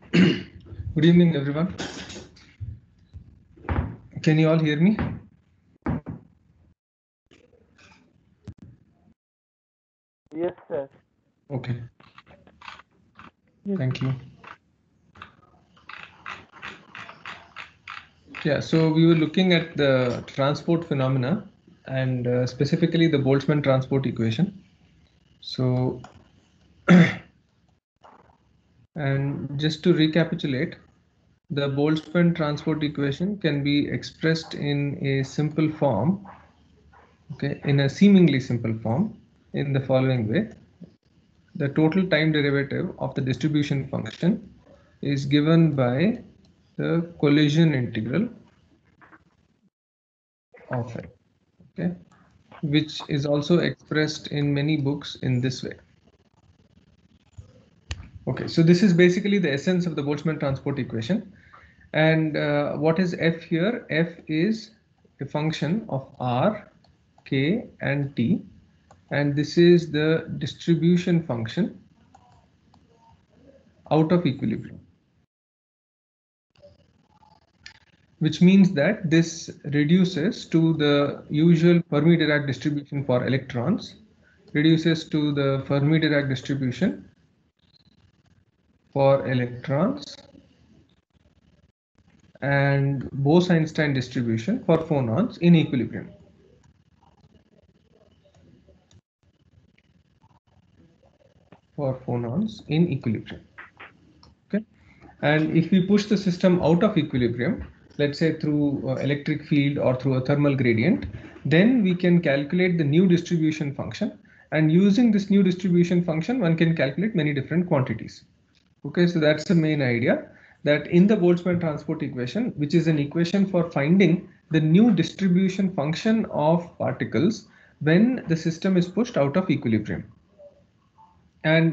Good evening, everyone. Can you all hear me? Yes, sir. Okay, Yes. thank you. Yeah, so we were looking at the transport phenomena and specifically the Boltzmann transport equation. So, and just to recapitulate, the Boltzmann transport equation can be expressed in a simple form, okay, in a seemingly simple form in the following way. The total time derivative of the distribution function is given by the collision integral of it, okay, which is also expressed in many books in this way. Okay, so this is basically the essence of the Boltzmann transport equation. And what is f here? F is a function of r, k, and t, and this is the distribution function out of equilibrium, which means that this reduces to the usual Fermi-Dirac distribution for electrons, reduces to the Fermi-Dirac distribution for electrons, and Bose-Einstein distribution for phonons in equilibrium. For phonons in equilibrium. Okay, and if we push the system out of equilibrium, let's say through electric field or through a thermal gradient, then we can calculate the new distribution function, and using this new distribution function one can calculate many different quantities. Okay, so that's the main idea, that in the Boltzmann transport equation, which is an equation for finding the new distribution function of particles when the system is pushed out of equilibrium. And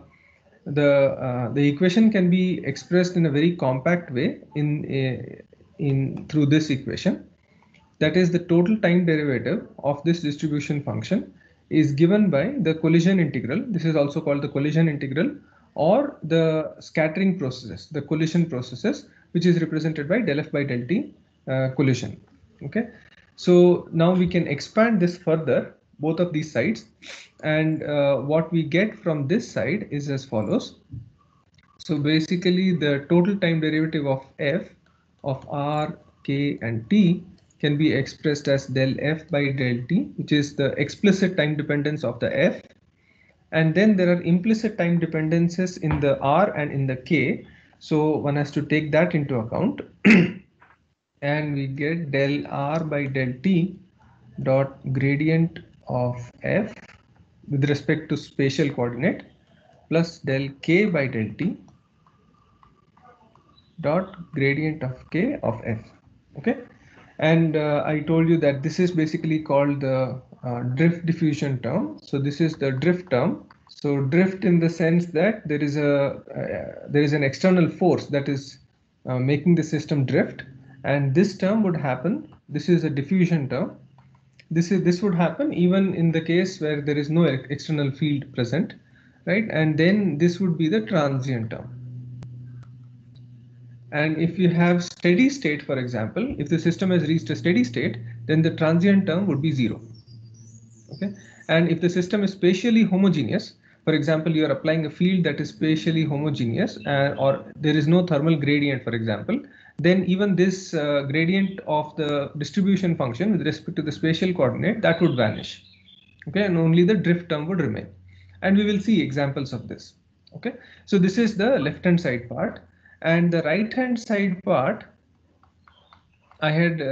the equation can be expressed in a very compact way in through this equation. That is, the total time derivative of this distribution function is given by the collision integral. This is also called the collision integral, or the scattering processes, the collision processes, which is represented by del f by del t collision. Okay, so now we can expand this further, both of these sides, and what we get from this side is as follows. So basically the total time derivative of f of r, k, and t can be expressed as del f by del t, which is the explicit time dependence of the f. And then there are implicit time dependences in the r and in the k. So one has to take that into account. And we get del r by del t dot gradient of f with respect to spatial coordinate plus del k by del t dot gradient of k of f. Okay, and I told you that this is basically called the drift diffusion term. So this is the drift term. So drift in the sense that there is an external force that is making the system drift, and this term would happen. This is a diffusion term. This would happen even in the case where there is no external field present, right? And then this would be the transient term. And if you have steady state, for example, if the system has reached a steady state, then the transient term would be 0. Okay, and if the system is spatially homogeneous, for example, you are applying a field that is spatially homogeneous, or there is no thermal gradient, for example, then even this gradient of the distribution function with respect to the spatial coordinate, that would vanish. Okay, and only the drift term would remain, and we will see examples of this. Okay, so this is the left hand side part, and the right hand side part, I had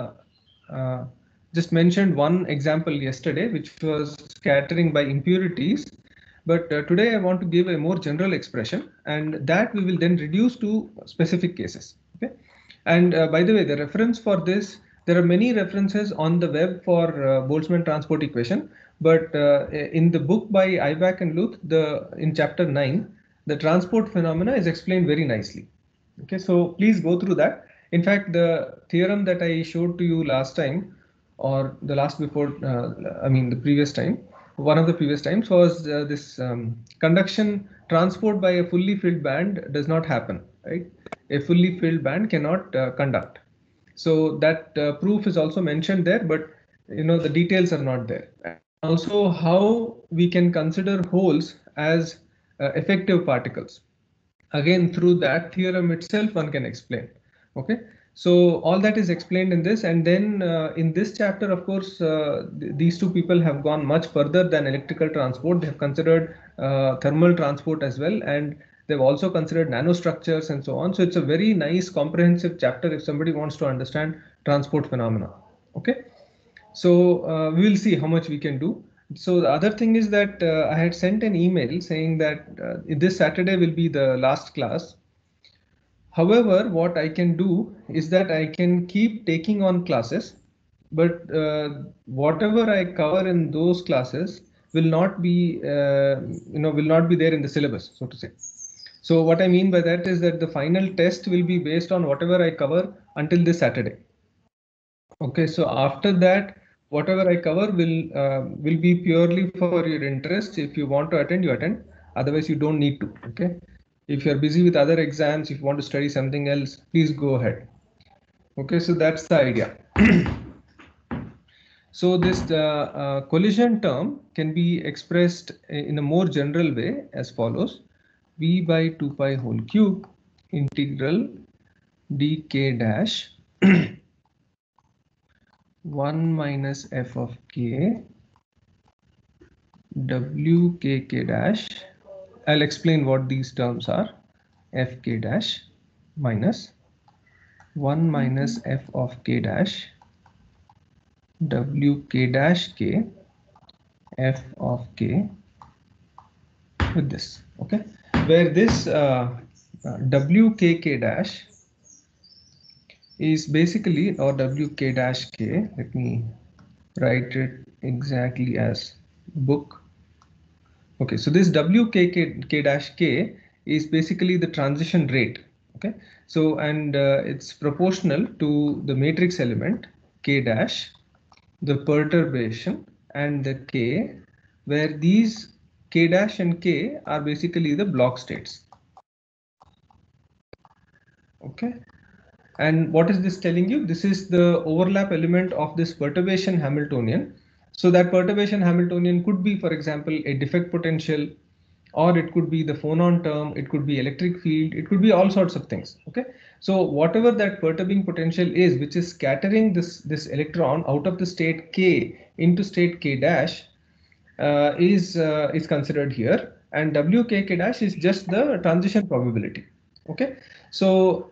just mentioned one example yesterday, which was scattering by impurities. But today I want to give a more general expression, and that we will then reduce to specific cases. Okay. And by the way, the reference for this, there are many references on the web for Boltzmann transport equation. But in the book by Eibach and Luth, in chapter 9, the transport phenomena is explained very nicely. Okay, so please go through that. In fact, the theorem that I showed to you last time, or the last before, the previous time, one of the previous times was this conduction transport by a fully filled band does not happen. right? A fully filled band cannot conduct. So that proof is also mentioned there, but the details are not there. And also how we can consider holes as effective particles. Again, through that theorem itself, one can explain. Okay, so all that is explained in this, and then in this chapter, of course, these two people have gone much further than electrical transport. They have considered thermal transport as well, and they've also considered nanostructures and so on. So it's a very nice comprehensive chapter if somebody wants to understand transport phenomena. Okay, so we will see how much we can do. So the other thing is that I had sent an email saying that this Saturday will be the last class. However, what I can do is that I can keep taking on classes, but whatever I cover in those classes will not be will not be there in the syllabus, so to say. So what I mean by that is that the final test will be based on whatever I cover until this Saturday. Okay, so after that, whatever I cover will be purely for your interest. If you want to attend, you attend. Otherwise, you don't need to. Okay. If you're busy with other exams, if you want to study something else, please go ahead. Okay, so that's the idea. So this collision term can be expressed in a more general way as follows: v by 2 pi whole cube integral dk dash 1 minus f of k w k k dash. I'll explain what these terms are. F k dash minus 1 minus f of k dash w k dash k f of k with this. Okay, where this w k k dash is basically, or w k dash k, let me write it exactly as book. Okay, so this k dash k is basically the transition rate. Okay, so and it's proportional to the matrix element k dash, the perturbation, and the k, where these k dash and k are basically the block states. Okay, and what is this telling you? This is the overlap element of this perturbation Hamiltonian. So that perturbation Hamiltonian could be, for example, a defect potential, or it could be the phonon term, it could be electric field, it could be all sorts of things. Okay, so whatever that perturbing potential is, which is scattering this electron out of the state k into state k dash, is considered here, and wkk dash is just the transition probability. Okay, so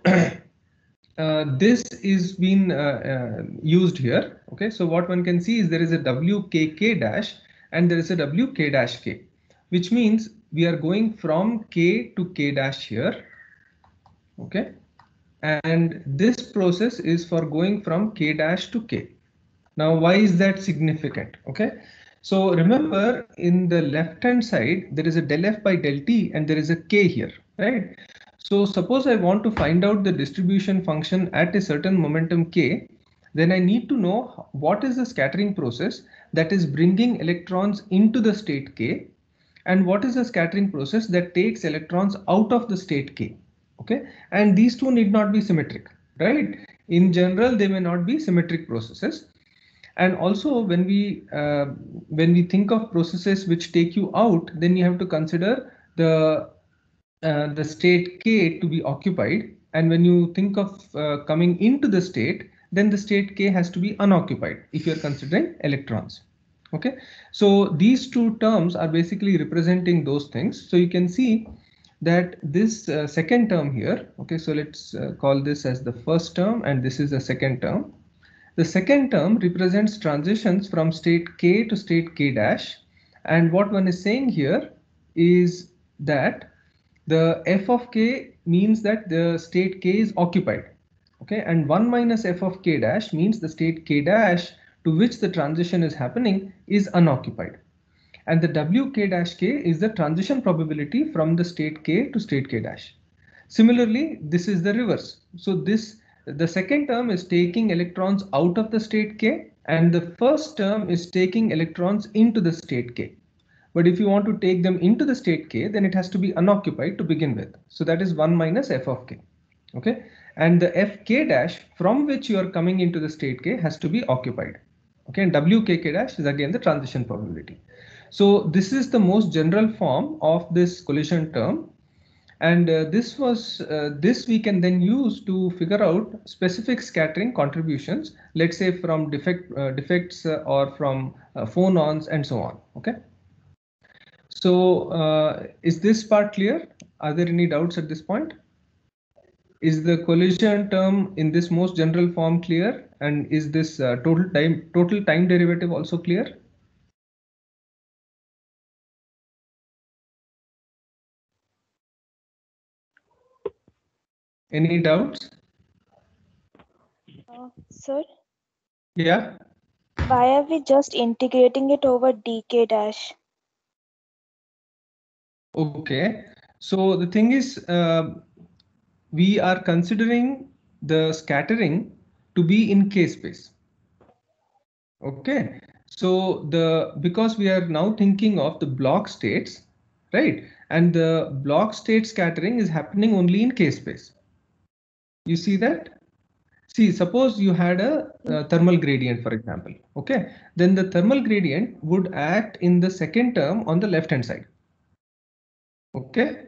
this is being used here. Okay, so what one can see is there is a wkk dash and there is a wk dash k, which means we are going from k to k dash here. Okay, and this process is for going from k dash to k. Now, why is that significant? Okay, so remember, in the left hand side there is a del f by del t and there is a k here, right? So suppose I want to find out the distribution function at a certain momentum k, then I need to know what is the scattering process that is bringing electrons into the state k, and what is the scattering process that takes electrons out of the state k. Okay, and these two need not be symmetric, right? In general, they may not be symmetric processes. And also when we think of processes which take you out, then you have to consider the state k to be occupied, and when you think of coming into the state, then the state k has to be unoccupied if you're considering electrons. Okay, so these two terms are basically representing those things. So you can see that this second term here, okay, so let's call this as the first term and this is the second term. The second term represents transitions from state k to state k dash, and what one is saying here is that the f of k means that the state k is occupied. Okay, and 1 minus f of k dash means the state k dash to which the transition is happening is unoccupied, and the wk dash k is the transition probability from the state k to state k dash. Similarly, this is the reverse. So the second term is taking electrons out of the state k, and the first term is taking electrons into the state k. But if you want to take them into the state k, then it has to be unoccupied to begin with. So that is 1 minus f of k. Okay, and the Fk dash from which you are coming into the state K has to be occupied. Okay, and Wkk dash is again the transition probability. So this is the most general form of this collision term, and this we can then use to figure out specific scattering contributions, let's say from defects or from phonons and so on. Okay, so is this part clear? Are there any doubts at this point? Is the collision term in this most general form clear, and is this total time derivative also clear? Any doubts? Sir, Yeah. why are we just integrating it over dk dash? Okay. So the thing is, we are considering the scattering to be in K space. Okay. So because we are now thinking of the block states, right? And the block state scattering is happening only in K space. You see that? See, suppose you had a thermal gradient, for example. Okay. Then the thermal gradient would act in the second term on the left hand side. Okay.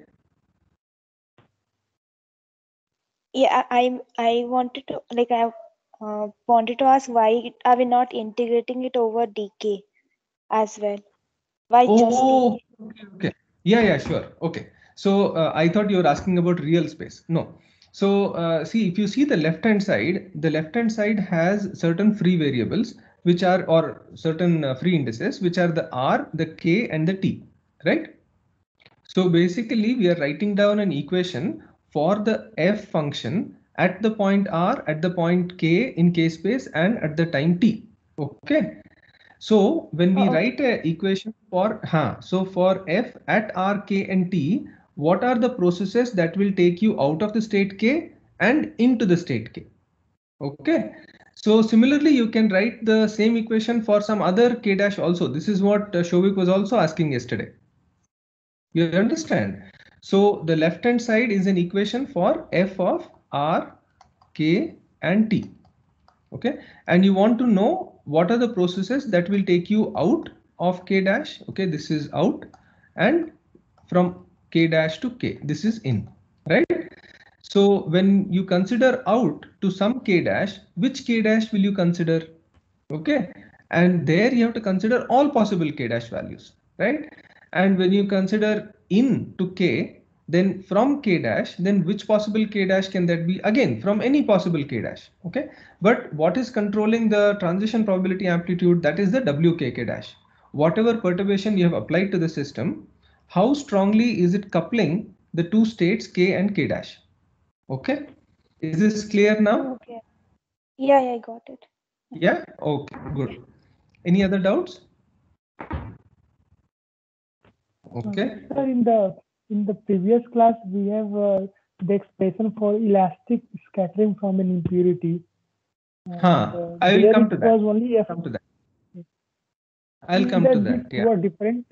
Yeah, I wanted to wanted to ask why are we not integrating it over dk as well? Why just Oh, dk? okay. Yeah, sure. Okay. So I thought you were asking about real space. No. So see, if you see the left hand side has certain free variables, which are, or certain free indices, which are the R, the K, and the T, right? So basically, we are writing down an equation for the f function at the point R, at the point K in K space, and at the time T. Okay. So when we Oh, okay. write a equation for so for f at R, K, and T, what are the processes that will take you out of the state K and into the state K? Okay. So similarly, you can write the same equation for some other K dash also. This is what Shovik was also asking yesterday. You understand? So the left hand side is an equation for f of R, K, and T. Okay, and you want to know what are the processes that will take you out of K dash. Okay, this is out, and from K dash to K, this is in, right? So when you consider out to some K dash, which K dash will you consider? Okay, and there you have to consider all possible K dash values, right? And when you consider in to K, then from K dash, then which possible K dash can that be? Again, from any possible K dash. Okay, but what is controlling the transition probability amplitude? That is the WKK dash. Whatever perturbation you have applied to the system, how strongly is it coupling the two states K and K dash? Okay, is this clear now? Okay. Yeah, I got it. Yeah, okay, good. Any other doubts? Okay. Sir, in the previous class, we have the expression for elastic scattering from an impurity. I will come to that. Was only Come to that. I'll Is come to that. Two are different.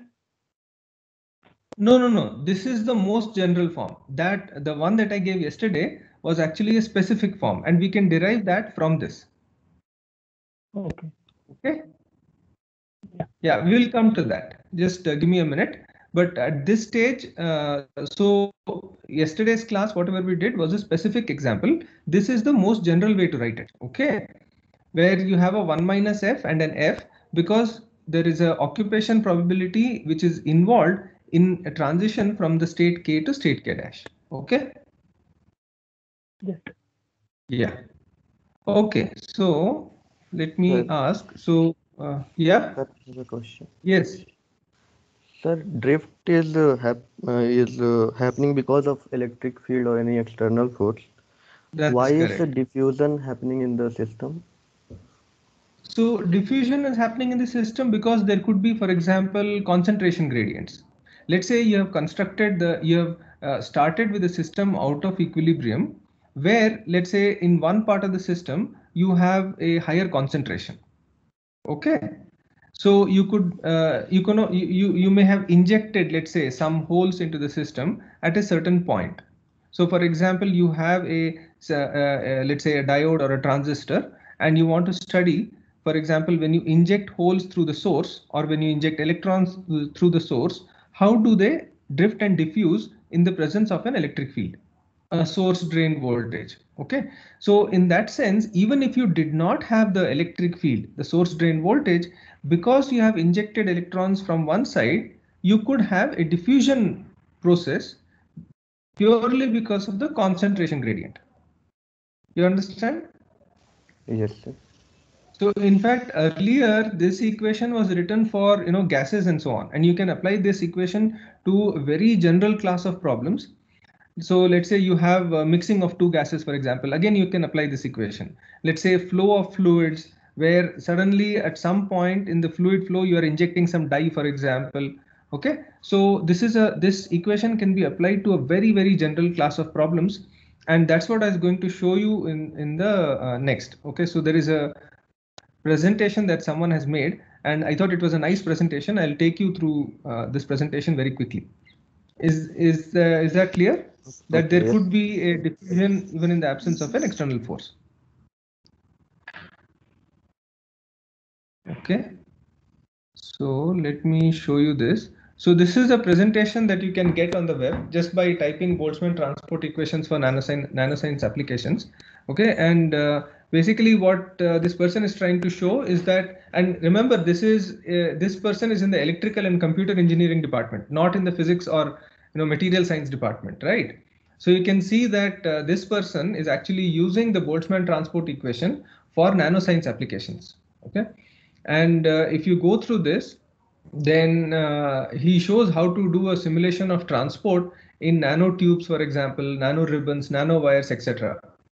No. This is the most general form. That the one that I gave yesterday was actually a specific form, and we can derive that from this. Okay. Okay. Yeah, we will come to that. Just give me a minute. But at this stage, so yesterday's class, whatever we did was a specific example. This is the most general way to write it. Okay, where you have a 1 minus f and an f, because there is a occupation probability which is involved in a transition from the state K to state K dash. Okay. Yes. Yeah. Okay. So let me ask. So yeah. Sir, I have a question. Yes. Sir, drift is happening because of electric field or any external force. That's Why correct. is the diffusion happening in the system? So diffusion is happening in the system because there could be, for example, concentration gradients. Let's say you have started with a system out of equilibrium, where let's say in one part of the system you have a higher concentration. Okay, so you may have injected, let's say, some holes into the system at a certain point. So for example, you have let's say a diode or a transistor, and you want to study, for example, when you inject holes through the source or when you inject electrons through the source, how do they drift and diffuse in the presence of an electric field, a source drain voltage. Okay, so in that sense, even if you did not have the electric field, the source drain voltage, because you have injected electrons from one side, you could have a diffusion process purely because of the concentration gradient. You understand? Yes, sir. So in fact, earlier this equation was written for gases and so on, and you can apply this equation to a very general class of problems. So let's say you have a mixing of two gases, for example. Again, you can apply this equation. Let's say flow of fluids, where suddenly at some point in the fluid flow you are injecting some dye, for example. Okay, so this equation can be applied to a very general class of problems, and that's what I was going to show you in the next. Okay, so there is a presentation that someone has made, and I thought it was a nice presentation. I'll take you through this presentation very quickly. Is that clear? That there Okay, could be a diffusion even in the absence of an external force. Okay, so let me show you this. So this is a presentation that you can get on the web just by typing Boltzmann transport equations for nanoscience applications. Okay, and basically what this person is trying to show is that, and remember, this person is in the electrical and computer engineering department, not in the physics or material science department, right? So you can see that this person is actually using the Boltzmann transport equation for nanoscience applications. Okay, and if you go through this, then he shows how to do a simulation of transport in nanotubes, for example, nano ribbons, nano wires, etc.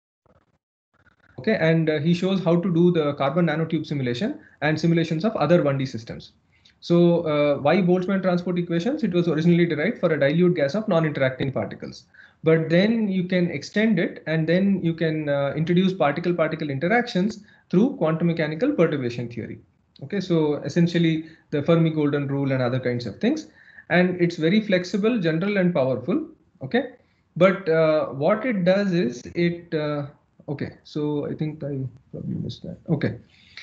Okay, and he shows how to do the carbon nanotube simulation and simulations of other 1D systems. So why Boltzmann transport equations? It was originally derived for a dilute gas of non-interacting particles, but then you can extend it, and then you can introduce particle-particle interactions through quantum mechanical perturbation theory. Okay, so essentially the Fermi golden rule and other kinds of things, and it's very flexible, general, and powerful. Okay, but what it does is it okay, so I think I probably missed that. Okay,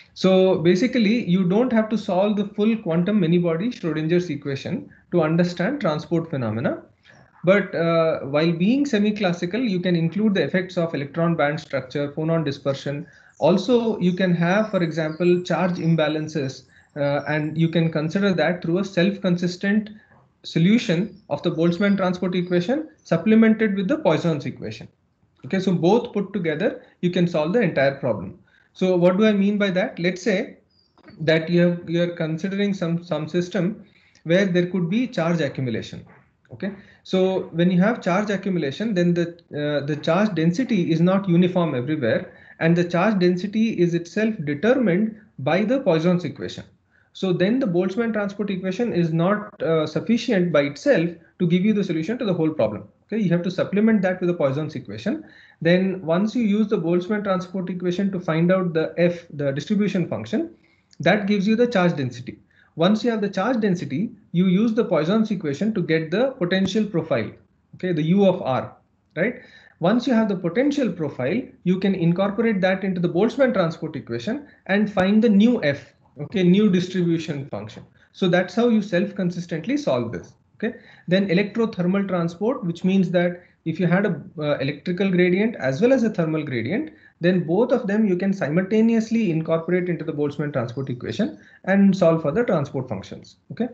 so basically you don't have to solve the full quantum many-body Schrodinger's equation to understand transport phenomena. But while being semi-classical, you can include the effects of electron band structure, phonon dispersion. Also, you can have, for example, charge imbalances, and you can consider that through a self-consistent solution of the Boltzmann transport equation supplemented with the Poisson's equation. Okay, so both put together, you can solve the entire problem. So what do I mean by that? Let's say that you're considering some system where there could be charge accumulation. Okay, so when you have charge accumulation, then the charge density is not uniform everywhere, and the charge density is itself determined by the Poisson's equation. So then the Boltzmann transport equation is not sufficient by itself to give you the solution to the whole problem. Okay, you have to supplement that with the Poisson's equation. Then once you use the Boltzmann transport equation to find out the f, the distribution function, that gives you the charge density. Once you have the charge density, you use the Poisson's equation to get the potential profile, okay, the U of R, right? Once you have the potential profile, you can incorporate that into the Boltzmann transport equation and find the new F, okay, new distribution function. So that's how you self-consistently solve this. Okay, then electrothermal transport, which means that if you had a electrical gradient as well as a thermal gradient, then both of them you can simultaneously incorporate into the Boltzmann transport equation and solve for the transport functions. Okay,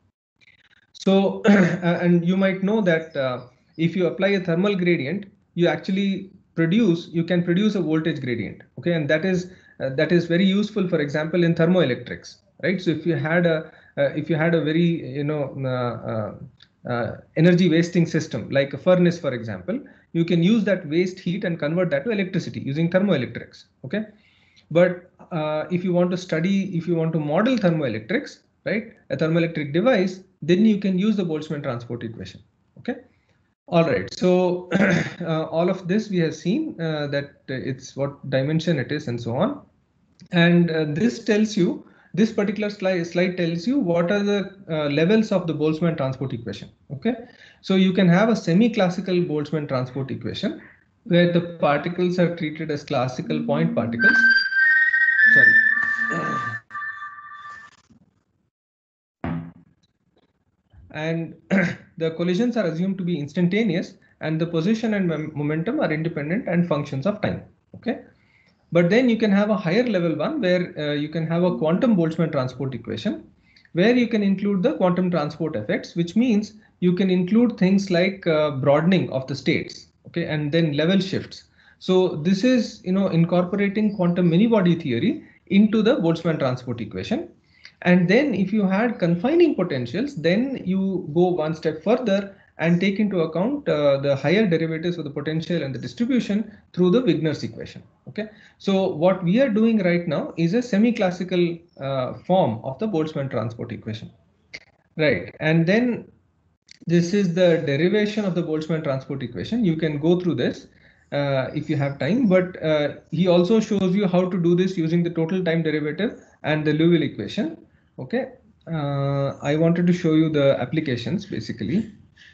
so and you might know that if you apply a thermal gradient, you actually you can produce a voltage gradient. Okay, and that is very useful, for example, in thermoelectrics, right? So if you had a very energy wasting system like a furnace, for example, you can use that waste heat and convert that to electricity using thermoelectrics. Okay, but if you want to model thermoelectrics, right, a thermoelectric device, then you can use the Boltzmann transport equation. Okay, all right, so all of this we have seen that it's what dimension it is and so on, and this tells you this particular slide tells you what are the levels of the Boltzmann transport equation. Okay, so you can have a semi-classical Boltzmann transport equation where the particles are treated as classical point particles. Sorry. And the collisions are assumed to be instantaneous, and the position and momentum are independent and functions of time. Okay, but then you can have a higher level one where you can have a quantum Boltzmann transport equation where you can include the quantum transport effects, which means you can include things like broadening of the states, okay, and then level shifts. So this is, incorporating quantum many-body theory into the Boltzmann transport equation. And then if you had confining potentials, then you go one step further and take into account the higher derivatives of the potential and the distribution through the Wigner's equation. Okay, so what we are doing right now is a semi-classical form of the Boltzmann transport equation, right? And then this is the derivation of the Boltzmann transport equation. You can go through this if you have time, but he also shows you how to do this using the total time derivative and the Liouville equation. Okay, I wanted to show you the applications basically.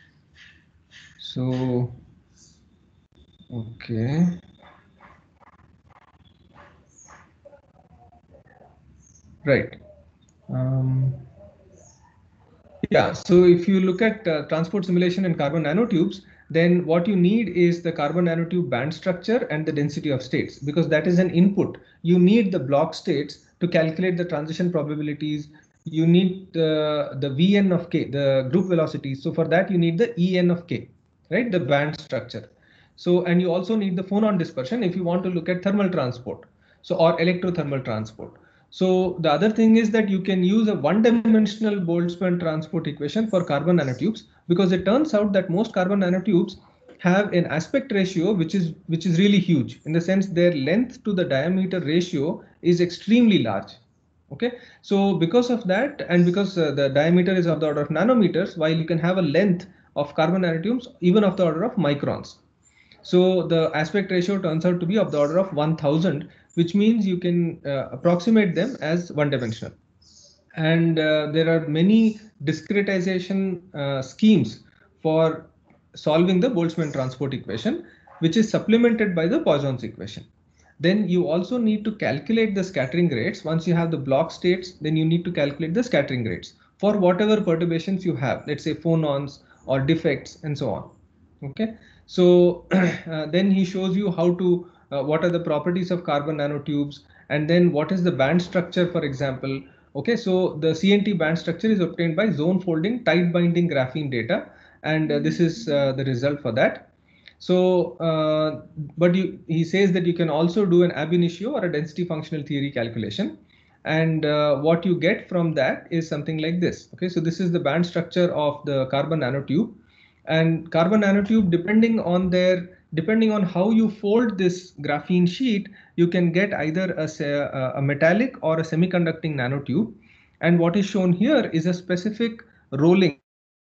So, okay. Right. Yeah, so if you look at transport simulation in carbon nanotubes, then what you need is the carbon nanotube band structure and the density of states, because that is an input. You need the block states to calculate the transition probabilities. You need the Vn of k, the group velocities. So for that, you need the En of k, right? The band structure. So, and you also need the phonon dispersion if you want to look at thermal transport, so or electrothermal transport. So the other thing is that you can use a one-dimensional Boltzmann transport equation for carbon nanotubes, because it turns out that most carbon nanotubes have an aspect ratio which is really huge, in the sense their length to the diameter ratio is extremely large. Okay, so because of that, and because the diameter is of the order of nanometers, while you can have a length of carbon nanotubes even of the order of microns. So the aspect ratio turns out to be of the order of 1000, which means you can approximate them as one-dimensional. And there are many discretization schemes for solving the Boltzmann transport equation, which is supplemented by the Poisson's equation. Then you also need to calculate the scattering rates. Once you have the block states, then you need to calculate the scattering rates for whatever perturbations you have, let's say phonons or defects and so on. Okay, so then he shows you how to what are the properties of carbon nanotubes, and then what is the band structure, for example. Okay, so the CNT band structure is obtained by zone folding tight binding graphene data, and this is the result for that. So, but he says that you can also do an ab initio or a density functional theory calculation, and what you get from that is something like this. Okay, so this is the band structure of the carbon nanotube. And carbon nanotube, depending on how you fold this graphene sheet, you can get either a metallic or a semiconducting nanotube. And what is shown here is a specific rolling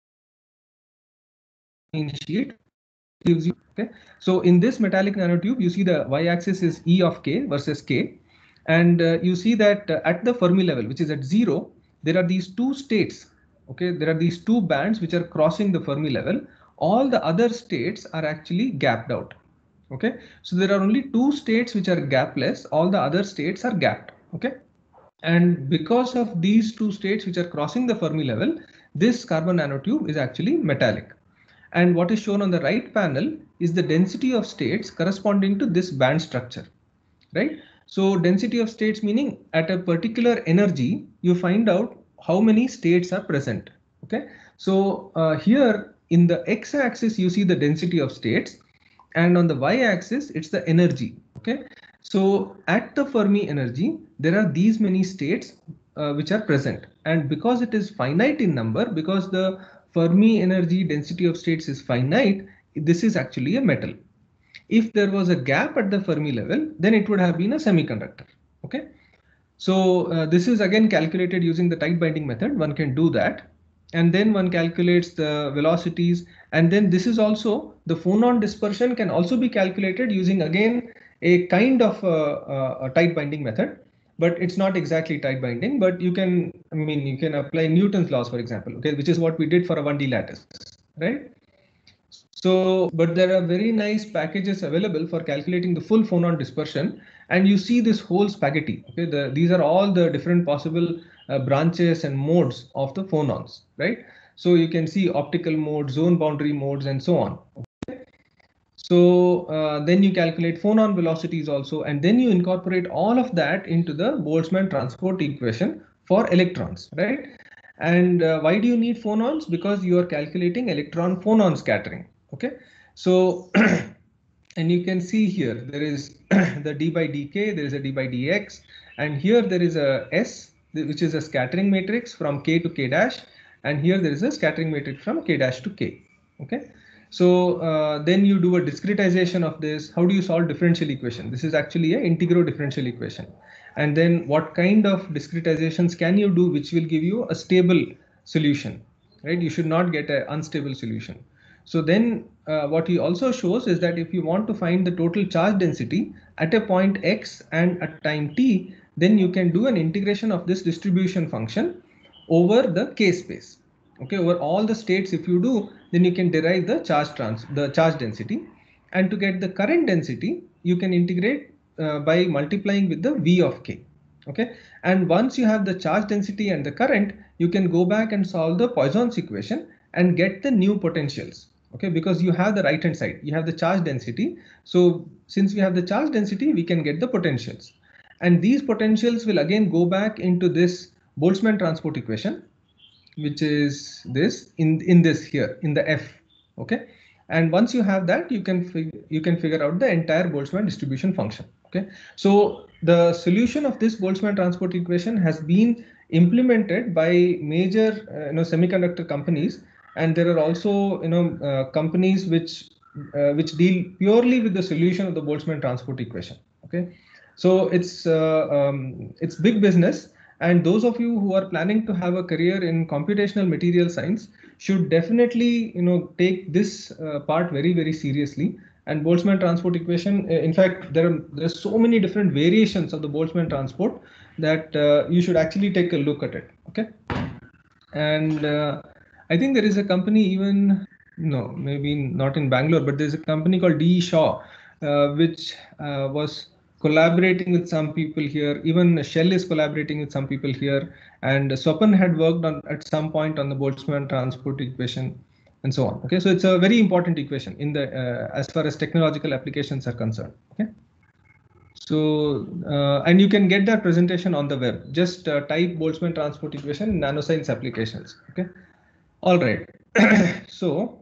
sheet. Gives you, okay, so in this metallic nanotube, you see the y-axis is E of k versus k, and you see that at the Fermi level, which is at 0, there are these two states. Okay, there are these two bands which are crossing the Fermi level. All the other states are actually gapped out. Okay, so there are only two states which are gapless. All the other states are gapped. Okay, and because of these two states which are crossing the Fermi level, this carbon nanotube is actually metallic. And what is shown on the right panel is the density of states corresponding to this band structure, right? So density of states meaning at a particular energy, you find out how many states are present. Okay, so here in the x-axis, you see the density of states, and on the y-axis, it's the energy. Okay, so at the Fermi energy, there are these many states which are present, and because it is finite in number, because the Fermi energy density of states is finite, this is actually a metal. If there was a gap at the Fermi level, then it would have been a semiconductor. Okay, so this is again calculated using the tight binding method. One can do that, and then one calculates the velocities, and then this is also the phonon dispersion can also be calculated using again a kind of a tight binding method. but it's not exactly tight binding. But you can, I mean, you can apply Newton's laws, for example, okay, which is what we did for a 1D lattice, right? So, but there are very nice packages available for calculating the full phonon dispersion, and you see this whole spaghetti. Okay, these are all the different possible branches and modes of the phonons, right? So you can see optical modes, zone boundary modes, and so on. Okay? So then you calculate phonon velocities also, and then you incorporate all of that into the Boltzmann transport equation for electrons, right? And why do you need phonons? Because you are calculating electron phonon scattering. Okay, so and you can see here there is the d by dk, there is a d by dx, and here there is a s, which is a scattering matrix from k to k dash, and here there is a scattering matrix from k dash to k. Okay, so then you do a discretization of this. How do you solve differential equation? This is actually an integral differential equation. And then what kind of discretizations can you do which will give you a stable solution, right? You should not get an unstable solution. So then what he also shows is that if you want to find the total charge density at a point x and at time t, then you can do an integration of this distribution function over the k space. Okay, over all the states, if you do, then you can derive the charge density. And to get the current density, you can integrate by multiplying with the v of k. Okay, and once you have the charge density and the current, you can go back and solve the Poisson's equation and get the new potentials. Okay, because you have the right hand side, you have the charge density. So since we have the charge density, we can get the potentials, and these potentials will again go back into this Boltzmann transport equation, which is this in this here in the F. Okay, and once you have that, you can figure out the entire Boltzmann distribution function. Okay, so the solution of this Boltzmann transport equation has been implemented by major semiconductor companies, and there are also companies which deal purely with the solution of the Boltzmann transport equation. Okay, so it's big business. And those of you who are planning to have a career in computational material science should definitely, take this part very, very seriously. And Boltzmann transport equation, in fact, there's so many different variations of the Boltzmann transport that you should actually take a look at it. Okay, and I think there is a company even, no, maybe not in Bangalore, but there's a company called D. Shaw, which was collaborating with some people here. Even Shell is collaborating with some people here, and Swapan had worked on at some point on the Boltzmann transport equation, and so on. Okay, so it's a very important equation in the as far as technological applications are concerned. Okay, so and you can get that presentation on the web. Just type Boltzmann transport equation nanoscience applications. Okay, all right. So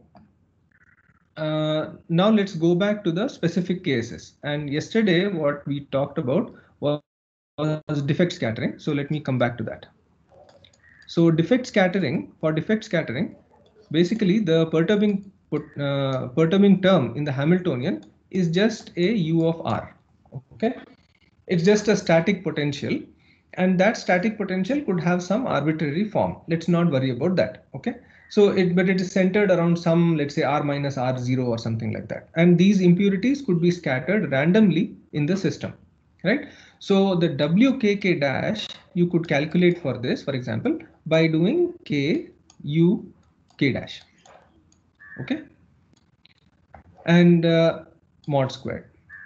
now let's go back to the specific cases. And yesterday what we talked about was defect scattering. So let me come back to that. So defect scattering, basically the perturbing term in the Hamiltonian is just a u of r. Okay, it's just a static potential, and that static potential could have some arbitrary form. Let's not worry about that. Okay, so but it is centered around some, let's say, r minus r0 or something like that. And these impurities could be scattered randomly in the system, right? So the wkk dash you could calculate for this, for example, by doing k u k dash. Okay, and mod squared.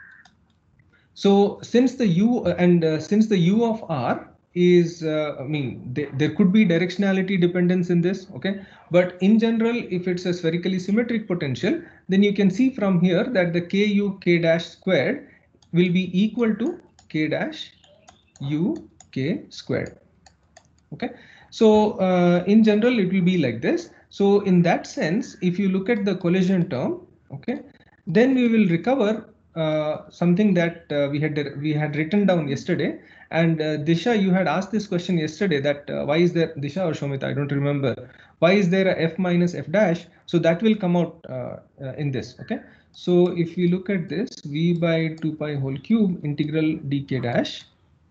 So since the u since the u of r is, I mean, there could be directionality dependence in this. Okay, but in general, if it's a spherically symmetric potential, then you can see from here that the ku k dash squared will be equal to k dash u k squared. Okay, so in general it will be like this. So in that sense, if you look at the collision term, okay, then we will recover something that we had written down yesterday. And Disha, you had asked this question yesterday, that why is there, Disha or Shomita, I don't remember, why is there a f minus f dash? So that will come out in this. Okay, so if we look at this, v by 2 pi whole cube integral dk dash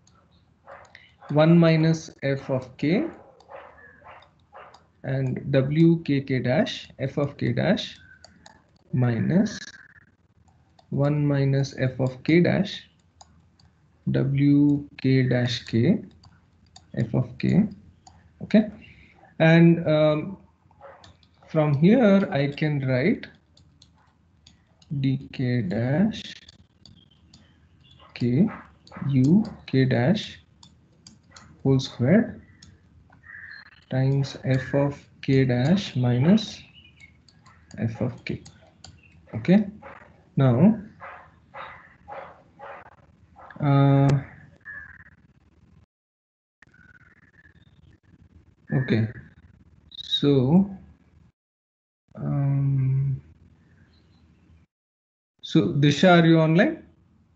1 minus f of k and wkk dash f of k dash minus 1 minus f of k dash wk dash k f of k. Okay, and from here I can write dk dash k u k dash whole squared times f of k dash minus f of k. Okay, now okay, so so Disha, are you online?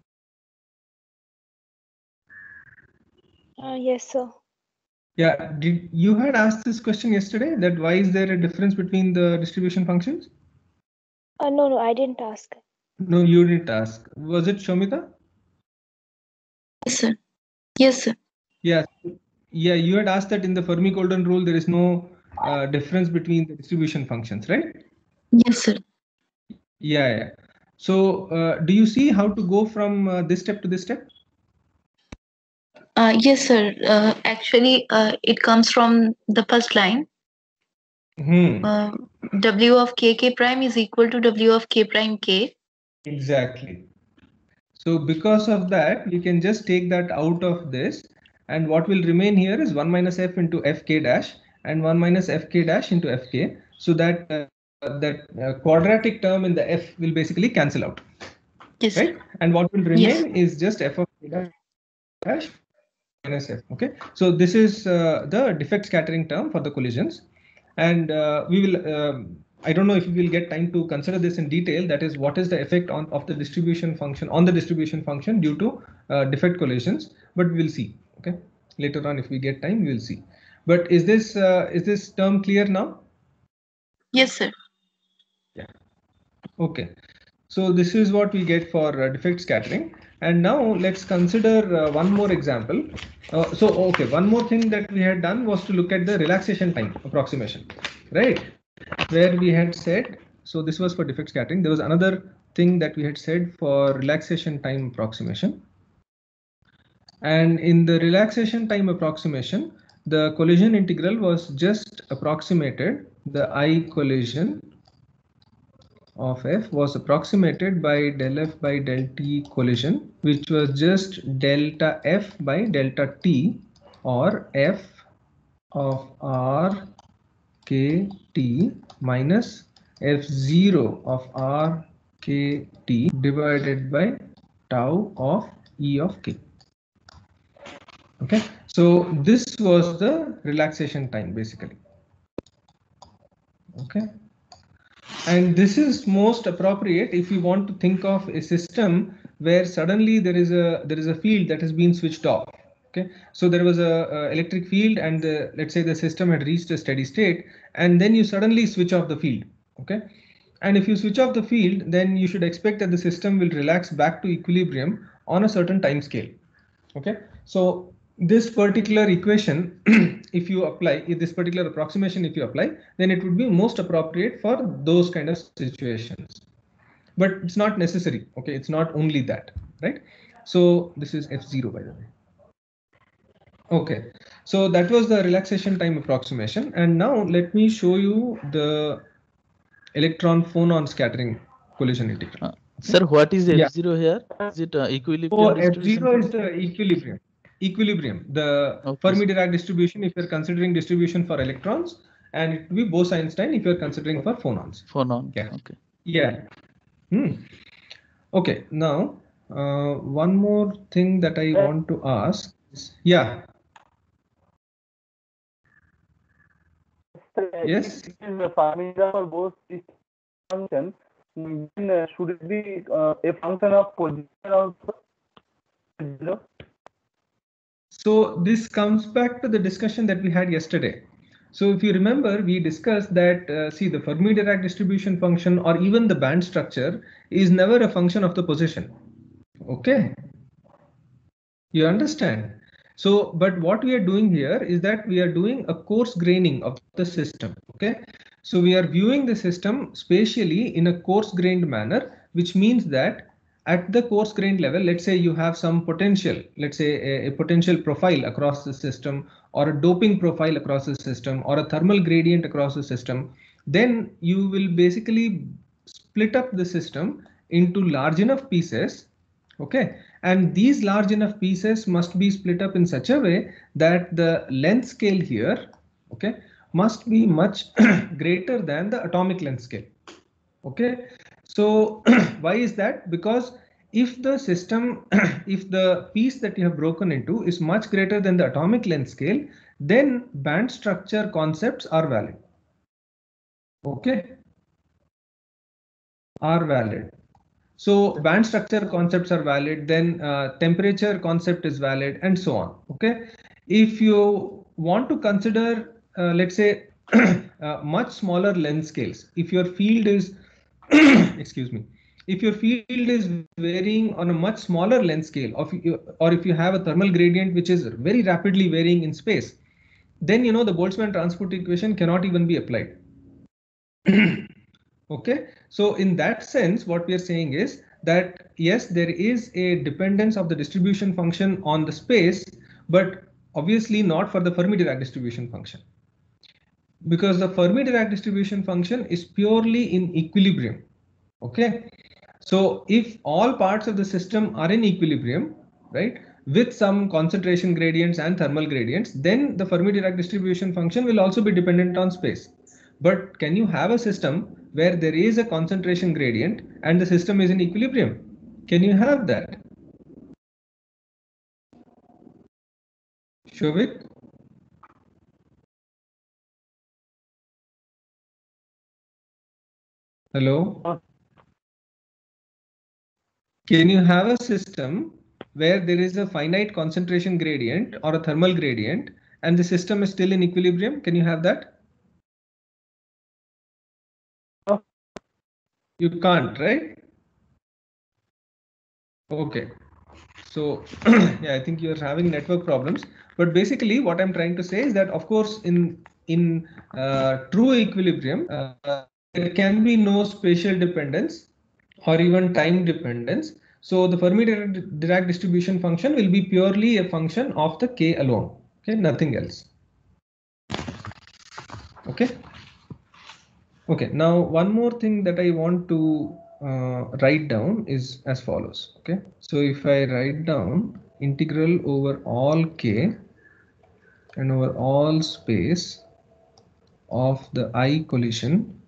Yes, sir. Yeah, did you had asked this question yesterday, that why is there a difference between the distribution functions? No, I didn't ask. No, you didn't ask. Was it Shomita? Yes, sir. Yes, sir. Yeah, yeah, you had asked that in the Fermi-Golden rule there is no difference between the distribution functions, right? Yes, sir. Yeah. So do you see how to go from this step to this step? Yes, sir. Actually, it comes from the first line. W of k prime is equal to W of k prime k. Exactly. So because of that, you can just take that out of this, and what will remain here is 1 minus f into fk dash and 1 minus fk dash into fk. So that quadratic term in the f will basically cancel out. Yes. Right? And what will remain is just f of k dash minus f. Okay. So this is the defect scattering term for the collisions, and we will. I don't know if we will get time to consider this in detail. That is, what is the effect of the distribution function on the distribution function due to defect collisions? But we'll see. Okay, later on, if we get time, we will see. But is this term clear now? Yes, sir. Yeah. Okay. So this is what we get for defect scattering. And now let's consider one more example. One more thing that we had done was to look at the relaxation time approximation, right? Where we had said, so this was for defect scattering. There was another thing that we had said for relaxation time approximation. And in the relaxation time approximation, the collision integral was just approximated. The I collision of f was approximated by del f by del t collision, which was just delta f by delta t, or f of r k t minus f0 of r k t divided by tau of e of k. Okay, so this was the relaxation time basically. Okay. And this is most appropriate if you want to think of a system where suddenly there is a field that has been switched off. Okay, so there was a electric field, and let's say the system had reached a steady state, and then you suddenly switch off the field. Okay, and if you switch off the field, then you should expect that the system will relax back to equilibrium on a certain time scale. Okay, so this particular equation, if you apply this particular approximation, if you apply, then it would be most appropriate for those kind of situations. But it's not necessary. Okay, it's not only that, right? So this is f0, by the way. Okay, so that was the relaxation time approximation, and now let me show you the electron phonon scattering collision integral. Sir, what is F0 here? Is it equilibrium? Oh, F0 is the equilibrium. Equilibrium, the Fermi-Dirac distribution if you're considering distribution for electrons, and it will be Bose-Einstein if you're considering for phonons. Phonon. Yeah. Okay. Yeah. Okay. Now, one more thing that I want to ask is, yeah. Yes. It is a Fermi-Dirac for both these functions. Then should it be a function of position also? So this comes back to the discussion that we had yesterday. So if you remember, we discussed that, see, the Fermi-Dirac distribution function or even the band structure is never a function of the position. Okay. You understand? So, but what we are doing here is that we are doing a coarse graining of the system. Okay. So we are viewing the system spatially in a coarse grained manner, which means that at the coarse grained level, let's say you have some potential, let's say a potential profile across the system, or a doping profile across the system, or a thermal gradient across the system, then you will basically split up the system into large enough pieces. Okay, and these large enough pieces must be split up in such a way that the length scale here, okay, must be much greater than the atomic length scale. Okay, so why is that? Because if the system, if the piece that you have broken into is much greater than the atomic length scale, then band structure concepts are valid. Okay, are valid. So band structure concepts are valid, then temperature concept is valid, and so on. Okay, if you want to consider, let's say, much smaller length scales, if your field is excuse me, if your field is varying on a much smaller length scale, or if you have a thermal gradient which is very rapidly varying in space, then you know the Boltzmann transport equation cannot even be applied. Okay, so in that sense, what we are saying is that yes, there is a dependence of the distribution function on the space, but obviously not for the Fermi-Dirac distribution function, because the Fermi-Dirac distribution function is purely in equilibrium. Okay, so if all parts of the system are in equilibrium, right, with some concentration gradients and thermal gradients, then the Fermi-Dirac distribution function will also be dependent on space. But can you have a system where there is a concentration gradient and the system is in equilibrium? Can you have that? Shobik? Hello? Can you have a system where there is a finite concentration gradient or a thermal gradient and the system is still in equilibrium? Can you have that? You can't, right? Okay. So yeah, I think you're having network problems. But basically what I'm trying to say is that, of course, in true equilibrium, there can be no spatial dependence or even time dependence. So the Fermi-Dirac distribution function will be purely a function of the k alone. Okay, nothing else. Okay. Okay, now one more thing that I want to write down is as follows. Okay, so if I write down integral over all k and over all space of the I collision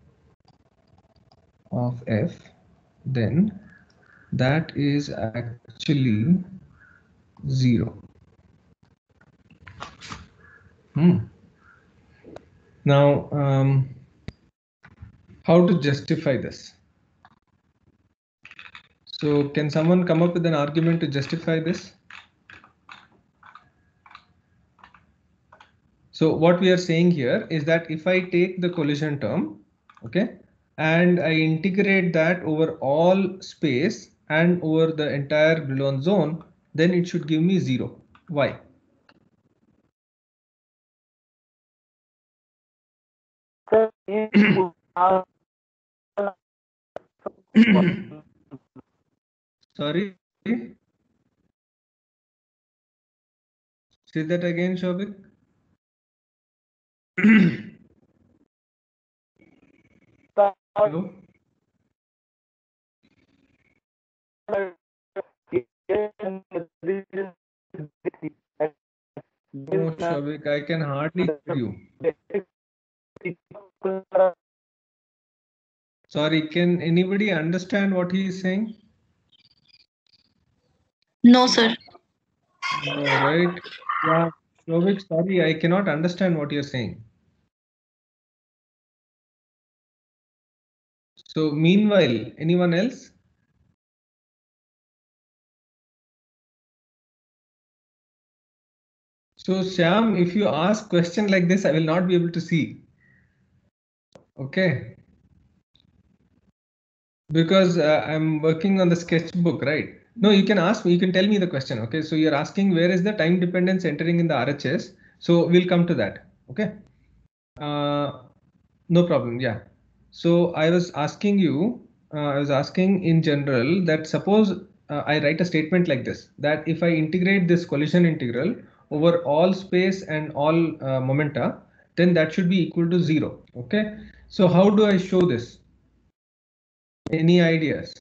of f, then that is actually 0. Now, how to justify this? So can someone come up with an argument to justify this? So what we are saying here is that if I take the collision term, okay, and I integrate that over all space and over the entire Brillouin zone, then it should give me 0. Why? Sorry? Say that again, Shobik. Hello? No, Shobik, I can hardly hear you. Sorry, can anybody understand what he is saying? No, sir. No, right? Yeah, Shobik, sorry, I cannot understand what you're saying. So meanwhile, anyone else? So Shyam, if you ask question like this, I will not be able to see. Okay. Because I'm working on the sketchbook, right? No, you can ask me, you can tell me the question. Okay. So you're asking where is the time dependence entering in the RHS? So we'll come to that. Okay. No problem. Yeah. So I was asking you I was asking in general that suppose I write a statement like this, that if I integrate this collision integral over all space and all momenta, then that should be equal to 0. Okay. So how do I show this? Any ideas?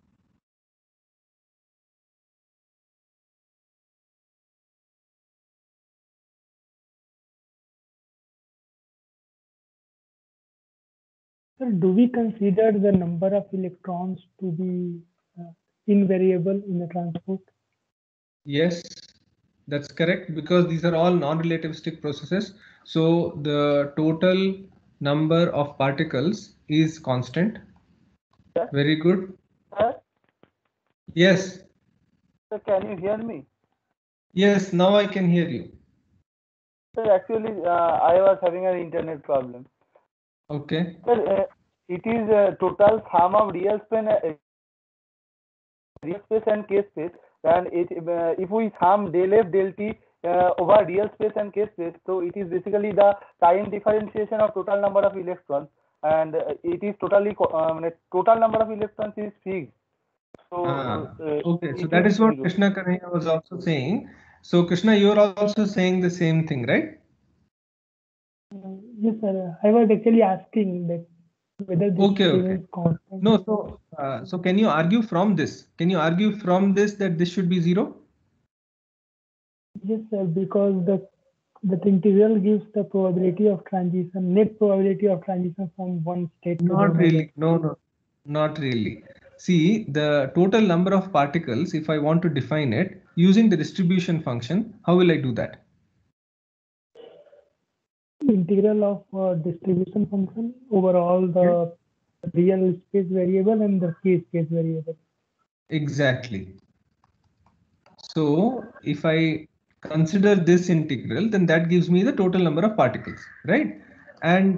Sir, do we consider the number of electrons to be invariable in the transport? Yes, that's correct, because these are all non-relativistic processes. So the total number of particles is constant. Very good. Sir, Yes. sir, can you hear me? Yes, now I can hear you. Sir, actually, I was having an internet problem. Okay. Sir, it is total sum of real space and K space, and if we sum del F del T over real space and K space, so it is basically the time differentiation of total number of electrons, and it is totally total number of electrons is fixed. So okay, so that is what Krishna Kanaya was also saying. So Krishna, you are also saying the same thing, right? Yes, sir. I was actually asking that whether this Okay. is constant. No, so can you argue from this? Can you argue from this that this should be 0? Yes, sir, because the integral gives the probability of transition, net probability of transition from one state to Not the really. other. No, not really. See, the total number of particles, if I want to define it using the distribution function, how will I do that? Integral of distribution function over all the real space variable and the K space variable. Exactly. So if I consider this integral, then that gives me the total number of particles, right? And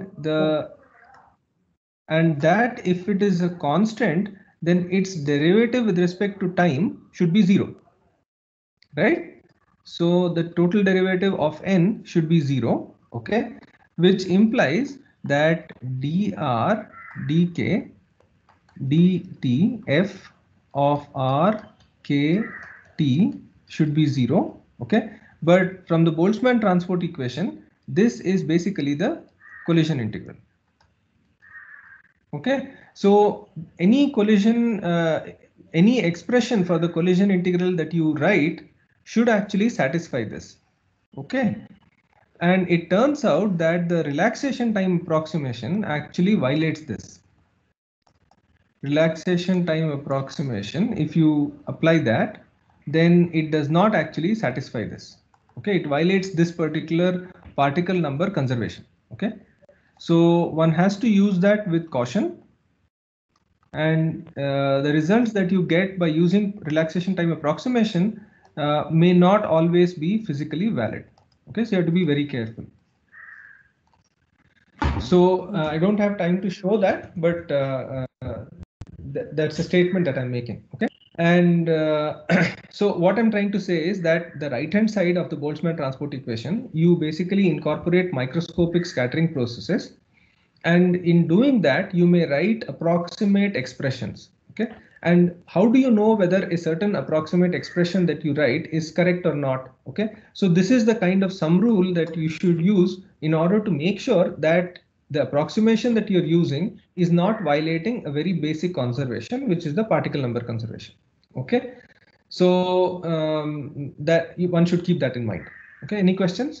that if it is a constant, then its derivative with respect to time should be 0, right? So the total derivative of n should be 0, okay, which implies that dr dk dt f of r k t should be 0, okay. But from the Boltzmann transport equation, this is basically the collision integral. Okay, so any collision, any expression for the collision integral that you write should actually satisfy this. Okay, and it turns out that the relaxation time approximation actually violates this. Relaxation time approximation, if you apply that, then it does not actually satisfy this. Okay, it violates this particular particle number conservation. Okay, so one has to use that with caution, and the results that you get by using relaxation time approximation may not always be physically valid. Okay, so you have to be very careful. So I don't have time to show that, but that's a statement that I'm making. Okay, and so what I'm trying to say is that the right hand side of the Boltzmann transport equation, you basically incorporate microscopic scattering processes, and in doing that you may write approximate expressions. Okay, and how do you know whether a certain approximate expression that you write is correct or not? Okay, so this is the kind of sum rule that you should use in order to make sure that the approximation that you're using is not violating a very basic conservation, which is the particle number conservation. Okay, so that one should keep that in mind. Okay, any questions?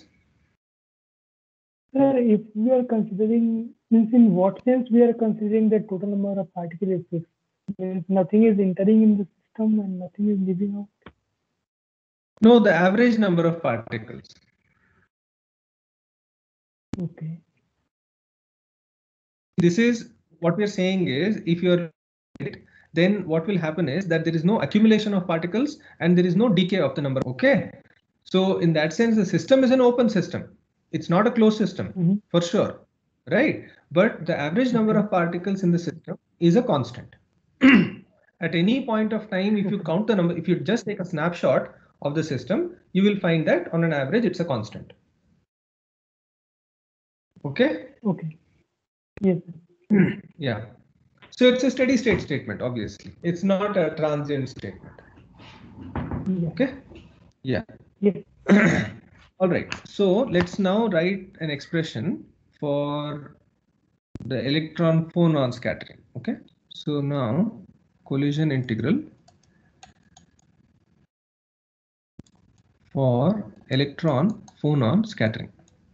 Sir, if we are considering, means in what sense we are considering the total number of particles is fixed? Means nothing is entering in the system and nothing is leaving out? No, the average number of particles. Okay. This is what we're saying is, if you're then what will happen is that there is no accumulation of particles and there is no decay of the number. Okay, so in that sense the system is an open system, it's not a closed system for sure, right? But the average number of particles in the system is a constant. At any point of time, if you count the number, if you just take a snapshot of the system, you will find that on an average it's a constant. Okay. Okay. Yes. Yeah. So it's a steady state statement, obviously. It's not a transient statement. Yeah. Okay. Yeah. Yeah. All right. So let's now write an expression for the electron phonon scattering. Okay. So now collision integral for electron phonon scattering.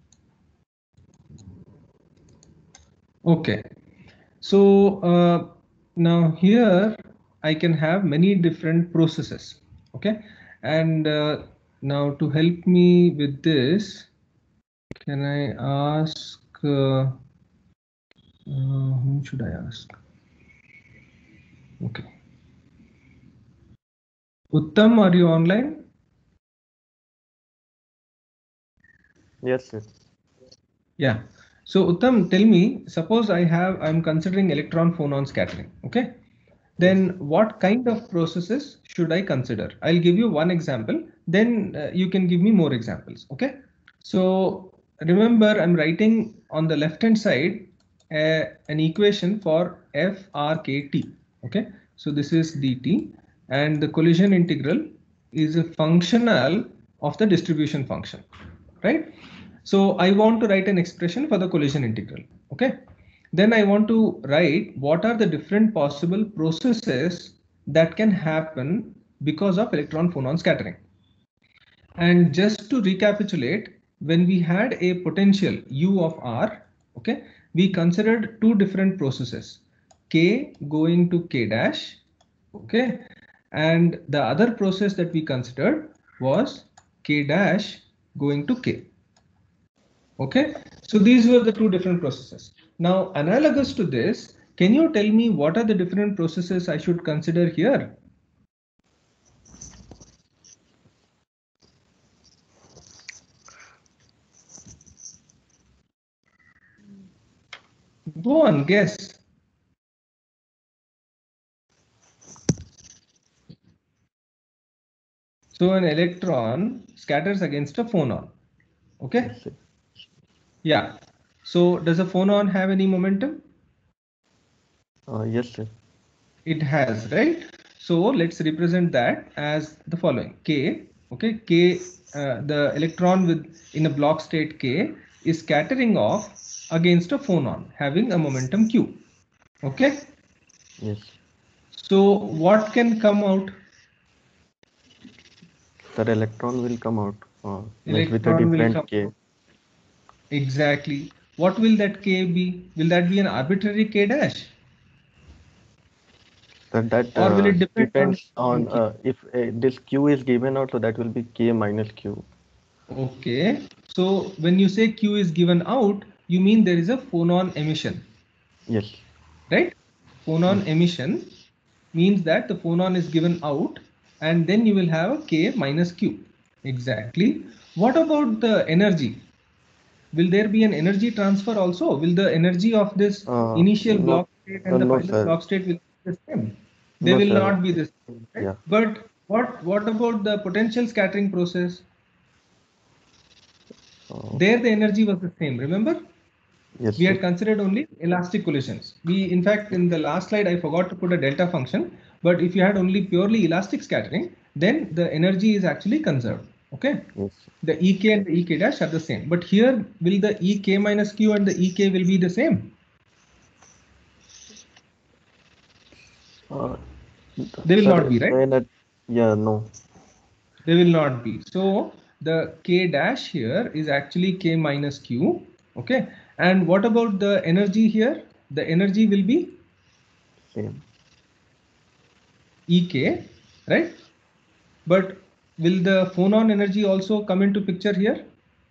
Okay. So now here I can have many different processes. Okay. And now to help me with this, can I ask whom should I ask? Okay. Uttam, are you online? Yes, sir. Yeah. So Uttam, tell me, suppose I'm considering electron phonon scattering. Okay. Then what kind of processes should I consider? I'll give you one example, then you can give me more examples. Okay. So remember, I'm writing on the left hand side an equation for FRKT. Okay. So this is dt, and the collision integral is a functional of the distribution function, right? So I want to write an expression for the collision integral. Okay. Then I want to write what are the different possible processes that can happen because of electron phonon scattering. And just to recapitulate, when we had a potential U of R, okay, we considered two different processes, K going to K dash, okay, and the other process that we considered was K dash going to K. Okay, so these were the two different processes. Now, analogous to this, can you tell me what are the different processes I should consider here? Go on, guess. So an electron scatters against a phonon. Okay. Yes, sir. Yeah. So does a phonon have any momentum? Yes, sir. It has, right? So let's represent that as the following: K. Okay, K. The electron in a block state K is scattering off against a phonon having a momentum Q. Okay. Yes. So what can come out? Sir, electron will come out with a Electron will different come K. out. Exactly. What will that K be? Will that be an arbitrary K dash? So that Or will it depend depends on Q? if this Q is given out, so that will be K minus Q. Okay. So when you say Q is given out, you mean there is a phonon emission, Yes. right? Phonon Yes. emission means that the phonon is given out, and then you will have a K minus Q. Exactly. What about the energy? Will there be an energy transfer also? Will the energy of this initial No, block state and the no, final sir. block state will be the same? They No, will sir. not be the same, right? Yeah. But what about the potential scattering process? There the energy was the same, remember? Yes, We sir. had considered only elastic collisions. In fact, in the last slide, I forgot to put a delta function, but if you had only purely elastic scattering, then the energy is actually conserved, okay? Yes. The EK and the EK dash are the same, but here will the EK minus Q and the EK will be the same? They will Sir, not be, right? yeah, no. They will not be. So the K dash here is actually K minus Q, okay? And what about the energy here? The energy will be Same. EK, right? But will the phonon energy also come into picture here?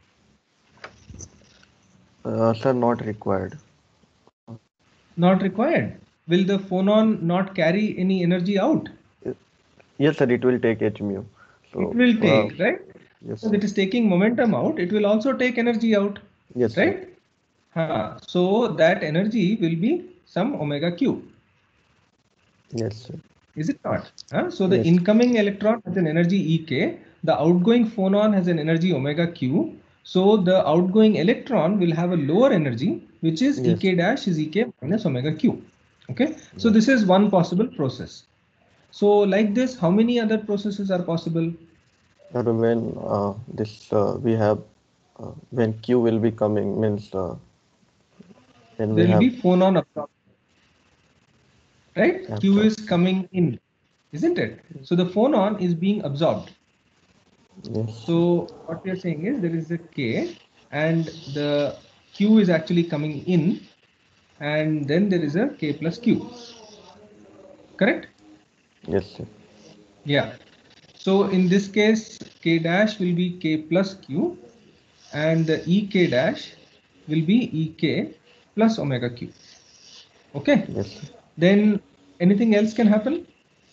Sir, not required. Not required. Will the phonon not carry any energy out? Yes, sir, it will take h mu. So, It will take, right? yes, So sir. it is taking momentum out. It will also take energy out, Yes, sir. right? So that energy will be some omega Q. Yes, sir. Is it not? So the Yes. incoming electron has an energy EK. The outgoing phonon has an energy omega Q. So the outgoing electron will have a lower energy, which is Yes. EK dash is EK minus omega Q. Okay, so this is one possible process. So like this, how many other processes are possible? Or when we have when Q will be coming means when we There will have be phonon absorption, right? Q is coming in, isn't it? So the phonon is being absorbed. yes. So what we are saying is there is a K and the Q is actually coming in, and then there is a K plus Q. Correct? Yes, sir. Yeah. So in this case, K dash will be K plus Q, and the EK dash will be EK plus omega Q. Okay. Yes, sir. Then anything else can happen?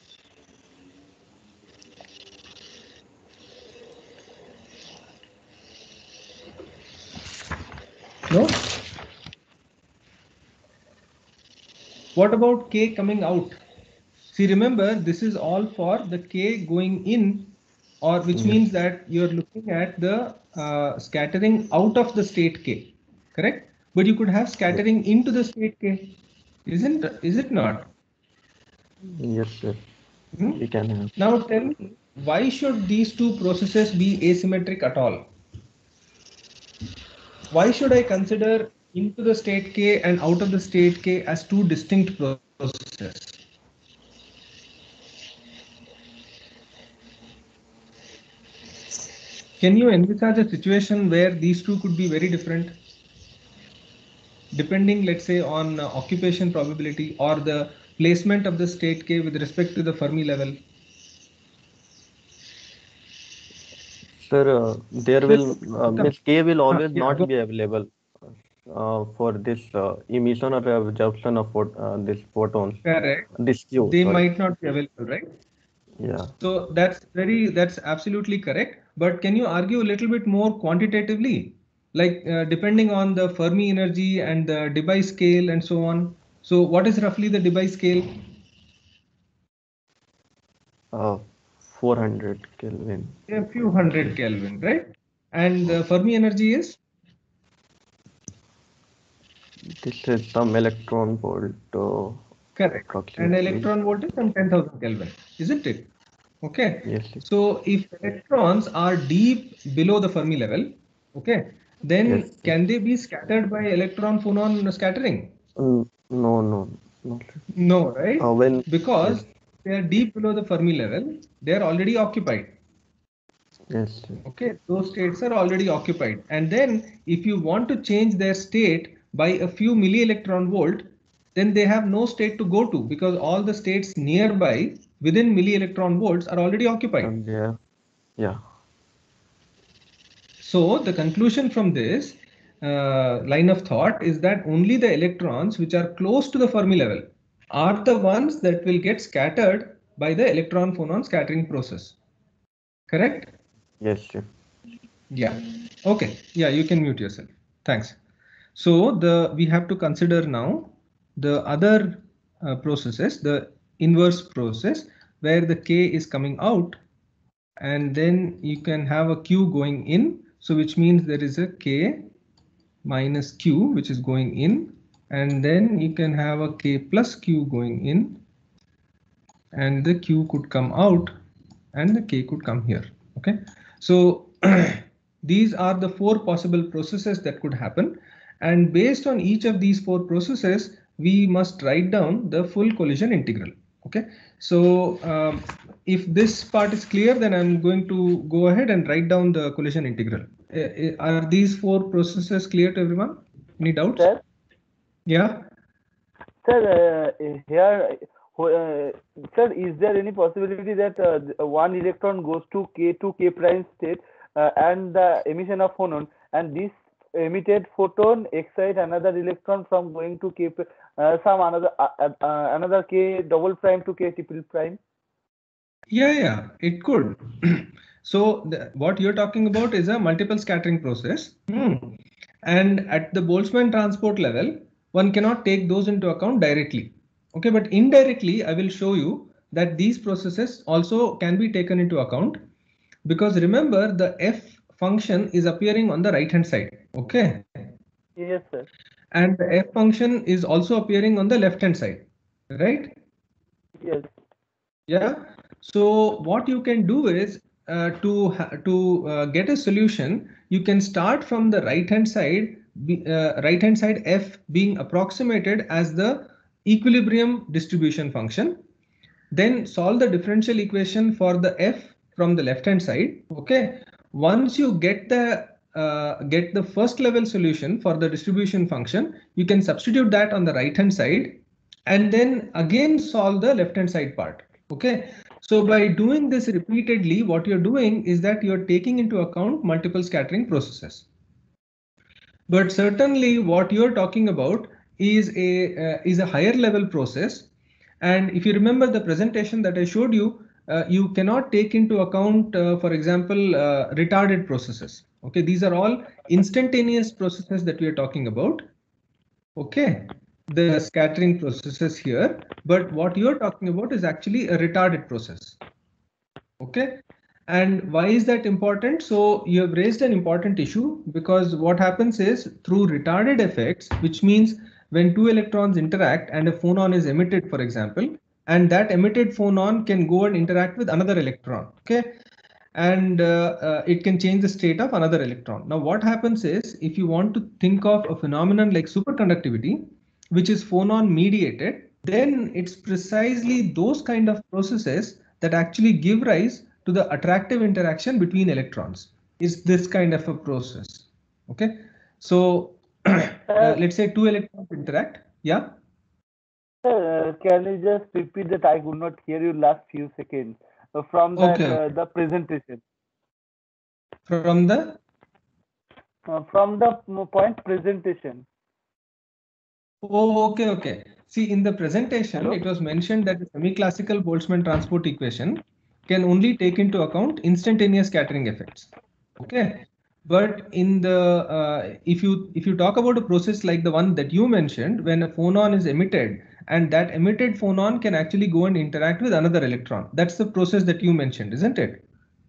No? What about K coming out? See, remember, this is all for the K going in, or which means that you're looking at the scattering out of the state K, correct? But you could have scattering into the state K, is it not? Yes, sir. We can have. Now tell me, why should these two processes be asymmetric at all? Why should I consider into the state K and out of the state K as two distinct processes? Can you envisage a situation where these two could be very different? Depending, let's say, on occupation probability or the placement of the state K with respect to the Fermi level. Sir, there will means K will always not be available for this emission or absorption of this photons. Correct. This Q. They Sorry. might not be available, right? Yeah. So that's absolutely correct. But can you argue a little bit more quantitatively, like depending on the Fermi energy and the Debye scale and so on? So what is roughly the Debye scale? 400 Kelvin. A few hundred Kelvin, right? And the Fermi energy is? This is some electron volt. Correct. And electron volt is some 10,000 Kelvin, isn't it? Okay. Yes. So if electrons are deep below the Fermi level, okay, then Yes. can they be scattered by electron phonon scattering? No, not. No, right? Because yes. they are deep below the Fermi level, they are already occupied. Yes. Okay, those states are already occupied. And then if you want to change their state by a few milli-electron volt, then they have no state to go to because all the states nearby within milli-electron volts are already occupied. Yeah. So the conclusion from this line of thought is that only the electrons which are close to the Fermi level are the ones that will get scattered by the electron phonon scattering process. Correct? Yes, sir. Yeah. Okay. Yeah, you can mute yourself. Thanks. So we have to consider now the other processes, the inverse process where the K is coming out, and then you can have a Q going in. So which means there is a K minus Q which is going in, and then you can have a K plus Q going in, and the Q could come out and the K could come here. Okay. So these are the four possible processes that could happen, and based on each of these four processes we must write down the full collision integral. Okay, so if this part is clear, then I'm going to go ahead and write down the collision integral. Are these four processes clear to everyone? Any doubts? Sir? Yeah. Sir, here, sir, is there any possibility that one electron goes to K prime state and the emission of phonon, and this emitted photon excite another electron from going to K, another K double prime to K triple prime? Yeah, it could. So what you're talking about is a multiple scattering process. And at the Boltzmann transport level, one cannot take those into account directly. Okay, but indirectly, I will show you that these processes also can be taken into account, because remember the f function is appearing on the right hand side. Okay. Yes, sir. And the f function is also appearing on the left hand side. right? Yes. Yeah. So what you can do is to get a solution, you can start from the right hand side, f being approximated as the equilibrium distribution function. Then solve the differential equation for the f from the left hand side. Okay. Once you get the first level solution for the distribution function, you can substitute that on the right hand side and then again solve the left hand side part. Okay. So by doing this repeatedly, what you're doing is that you're taking into account multiple scattering processes. But certainly what you're talking about is a higher level process. And if you remember the presentation that I showed you, you cannot take into account, for example, retarded processes. Okay, these are all instantaneous processes that we are talking about. Okay, the scattering processes here, but what you're talking about is actually a retarded process. Okay, and why is that important? So you have raised an important issue, because what happens is through retarded effects, which means when two electrons interact and a phonon is emitted, for example, and that emitted phonon can go and interact with another electron. Okay, and it can change the state of another electron. Now what happens is, if you want to think of a phenomenon like superconductivity, which is phonon mediated, then it's precisely those kind of processes that actually give rise to the attractive interaction between electrons. Is this kind of a process. Okay, so let's say two electrons interact. Yeah. Can you just repeat that? I could not hear you last few seconds from that Okay. the presentation. From the point presentation. Oh, okay. See, in the presentation, it was mentioned that the semi-classical Boltzmann transport equation can only take into account instantaneous scattering effects. Okay, but in the if you talk about a process like the one that you mentioned, when a phonon is emitted and that emitted phonon can actually go and interact with another electron, that's the process that you mentioned, isn't it?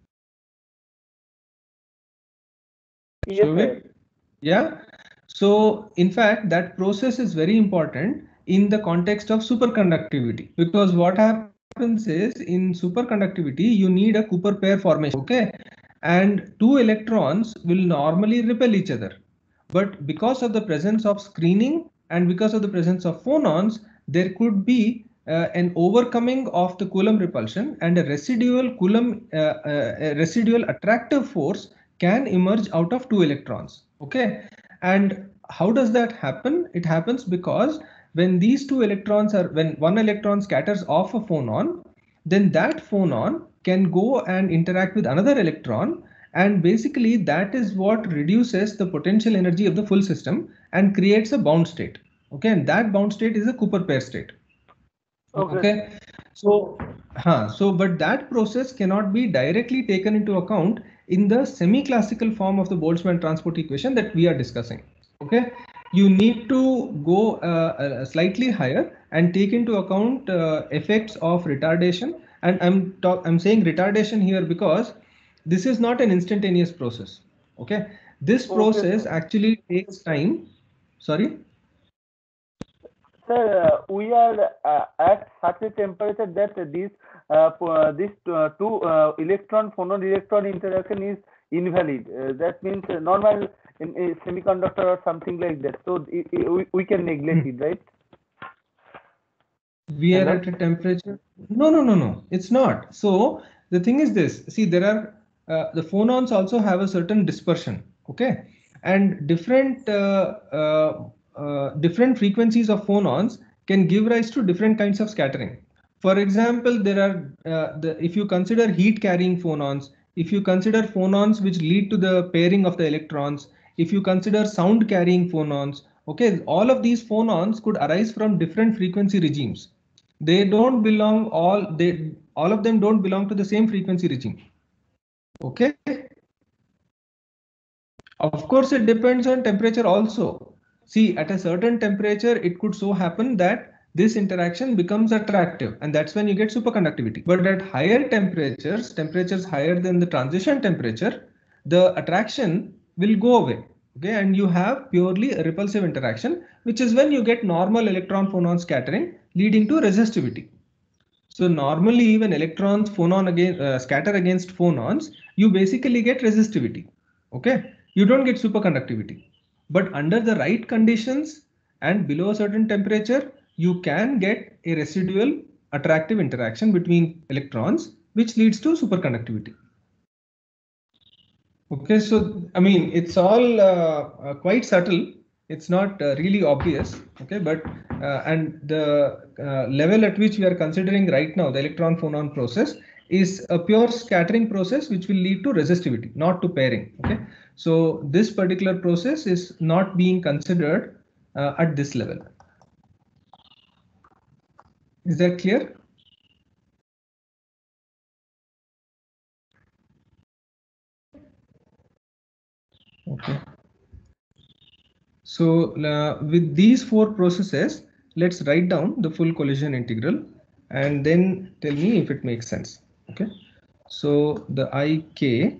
Yes, sir. Yeah. So in fact, that process is very important in the context of superconductivity, because what happens is in superconductivity, you need a Cooper pair formation. Okay. And two electrons will normally repel each other. But because of the presence of screening and because of the presence of phonons, there could be an overcoming of the Coulomb repulsion, and a residual residual attractive force can emerge out of two electrons. Okay, and how does that happen? It happens because when these two electrons when one electron scatters off a phonon, then that phonon can go and interact with another electron, and basically that is what reduces the potential energy of the full system and creates a bound state. Okay, and that bound state is a Cooper pair state. Okay. So but that process cannot be directly taken into account in the semi-classical form of the Boltzmann transport equation that we are discussing. Okay, you need to go slightly higher and take into account effects of retardation. And I'm saying retardation here because this is not an instantaneous process. Okay, this process actually takes time. Sorry. Sir, we are at such a temperature that this two electron phonon electron interaction is invalid. That means normal in a semiconductor or something like that. So we can neglect it, right? We are at a temperature. No, it's not. So the thing is this. See, there are the phonons also have a certain dispersion. Okay, and different different frequencies of phonons can give rise to different kinds of scattering. For example, there are if you consider heat carrying phonons, if you consider phonons which lead to the pairing of the electrons, if you consider sound carrying phonons, okay, all of these phonons could arise from different frequency regimes. They don't belong all of them don't belong to the same frequency regime. Okay. Of course, it depends on temperature also. See, at a certain temperature, it could so happen that this interaction becomes attractive, and that's when you get superconductivity. But at higher temperatures higher than the transition temperature, the attraction will go away. Okay, and you have purely a repulsive interaction, which is when you get normal electron phonon scattering, leading to resistivity. So normally when electrons scatter against phonons, you basically get resistivity. Okay, you don't get superconductivity. But under the right conditions and below a certain temperature, you can get a residual attractive interaction between electrons, which leads to superconductivity. Okay, so I mean, it's all quite subtle. It's not really obvious. Okay, but and the level at which we are considering right now, the electron phonon process, is a pure scattering process which will lead to resistivity, not to pairing. Okay, so this particular process is not being considered at this level. Is that clear? Okay. So with these four processes, let's write down the full collision integral and then tell me if it makes sense. Okay. So the IK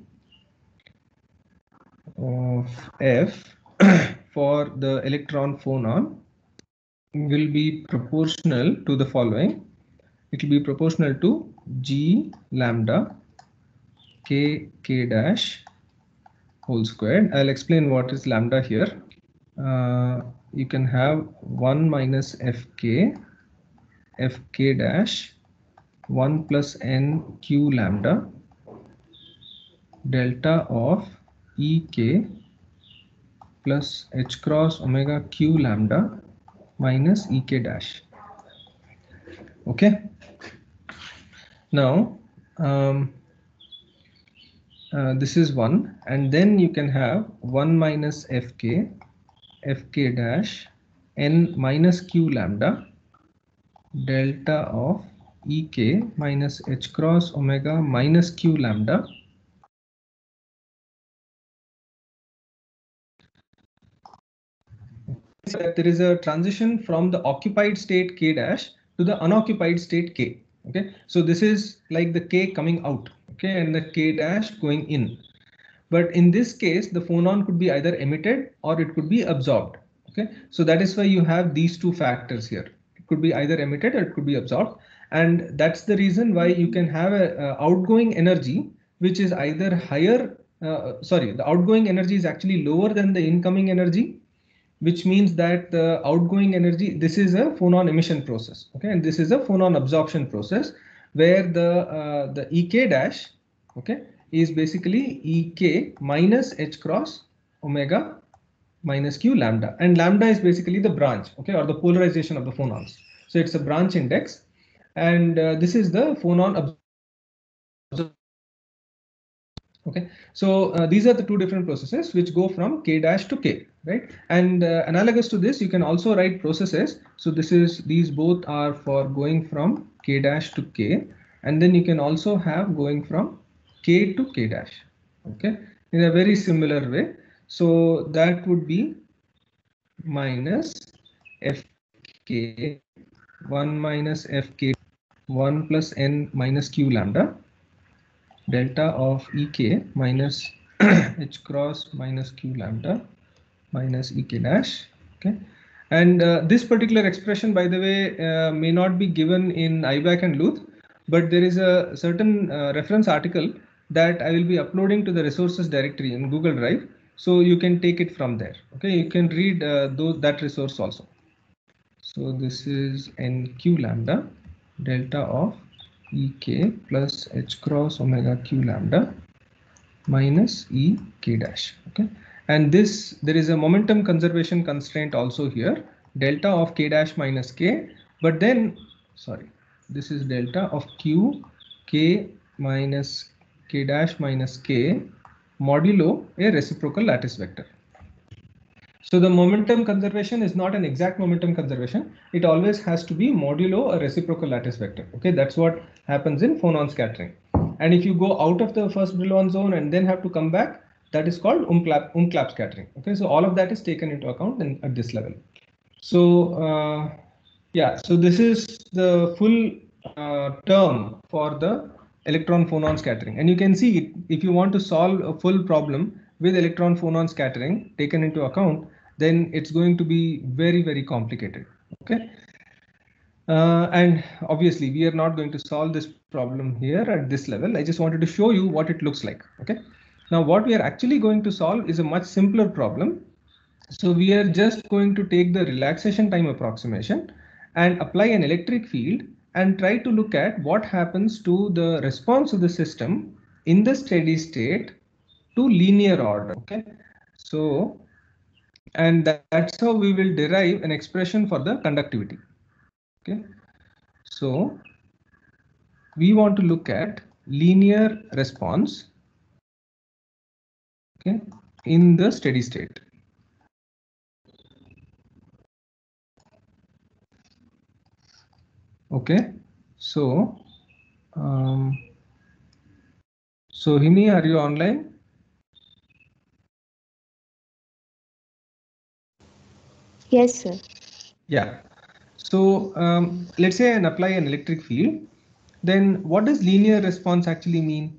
of F for the electron phonon will be proportional to the following. It will be proportional to G lambda K dash whole squared. I'll explain what is lambda here. You can have 1 minus fk dash 1 plus n q lambda delta of ek plus h cross omega q lambda minus ek dash. Okay. Now this is 1, and then you can have 1 minus fk dash n minus q lambda delta of ek minus h cross omega minus q lambda so that there is a transition from the occupied state k dash to the unoccupied state k. Okay, so this is like the k coming out, okay, and the k dash going in. But in this case, the phonon could be either emitted or it could be absorbed. Okay, so that is why you have these two factors here. It could be either emitted or it could be absorbed, and that's the reason why you can have a outgoing energy which is either higher. The outgoing energy is actually lower than the incoming energy, which means that the outgoing energy, this is a phonon emission process, okay, and this is a phonon absorption process where the Ek dash, okay, is basically Ek minus h cross omega minus q lambda, and lambda is basically the branch, okay, or the polarization of the phonons. So it's a branch index, and this is the phonon absorption. Okay, so these are the two different processes which go from k dash to k, right? And analogous to this, you can also write processes. So these both are for going from k dash to k, and then you can also have going from k to k dash, okay, in a very similar way. So that would be minus fk 1 minus fk 1 plus n minus q lambda delta of ek minus h cross minus q lambda minus ek dash. Okay, and this particular expression, by the way, may not be given in IBAC and Luth, but there is a certain reference article that I will be uploading to the resources directory in Google Drive, so you can take it from there. Okay, you can read that resource also. So this is nq lambda delta of ek plus h cross omega q lambda minus ek dash. Okay, and this, there is a momentum conservation constraint also here, delta of k dash minus k, but then this is delta of q k minus k dash minus k modulo a reciprocal lattice vector. So the momentum conservation is not an exact momentum conservation. It always has to be modulo a reciprocal lattice vector. Okay, that's what happens in phonon scattering. And if you go out of the first Brillouin zone and then have to come back, that is called umklapp scattering. Okay, so all of that is taken into account at this level. So yeah, so this is the full term for the electron phonon scattering, and you can see if you want to solve a full problem with electron phonon scattering taken into account, then it's going to be very, very complicated. Okay. And obviously we are not going to solve this problem here at this level. I just wanted to show you what it looks like. Okay. Now what we are actually going to solve is a much simpler problem. So we are just going to take the relaxation time approximation and apply an electric field and try to look at what happens to the response of the system in the steady state to linear order. Okay. So, and that's how we will derive an expression for the conductivity. Okay. So we want to look at linear response, okay, in the steady state. Okay, so Hini, are you online? Yes, sir. Yeah. So let's say and apply an electric field. Then what does linear response actually mean?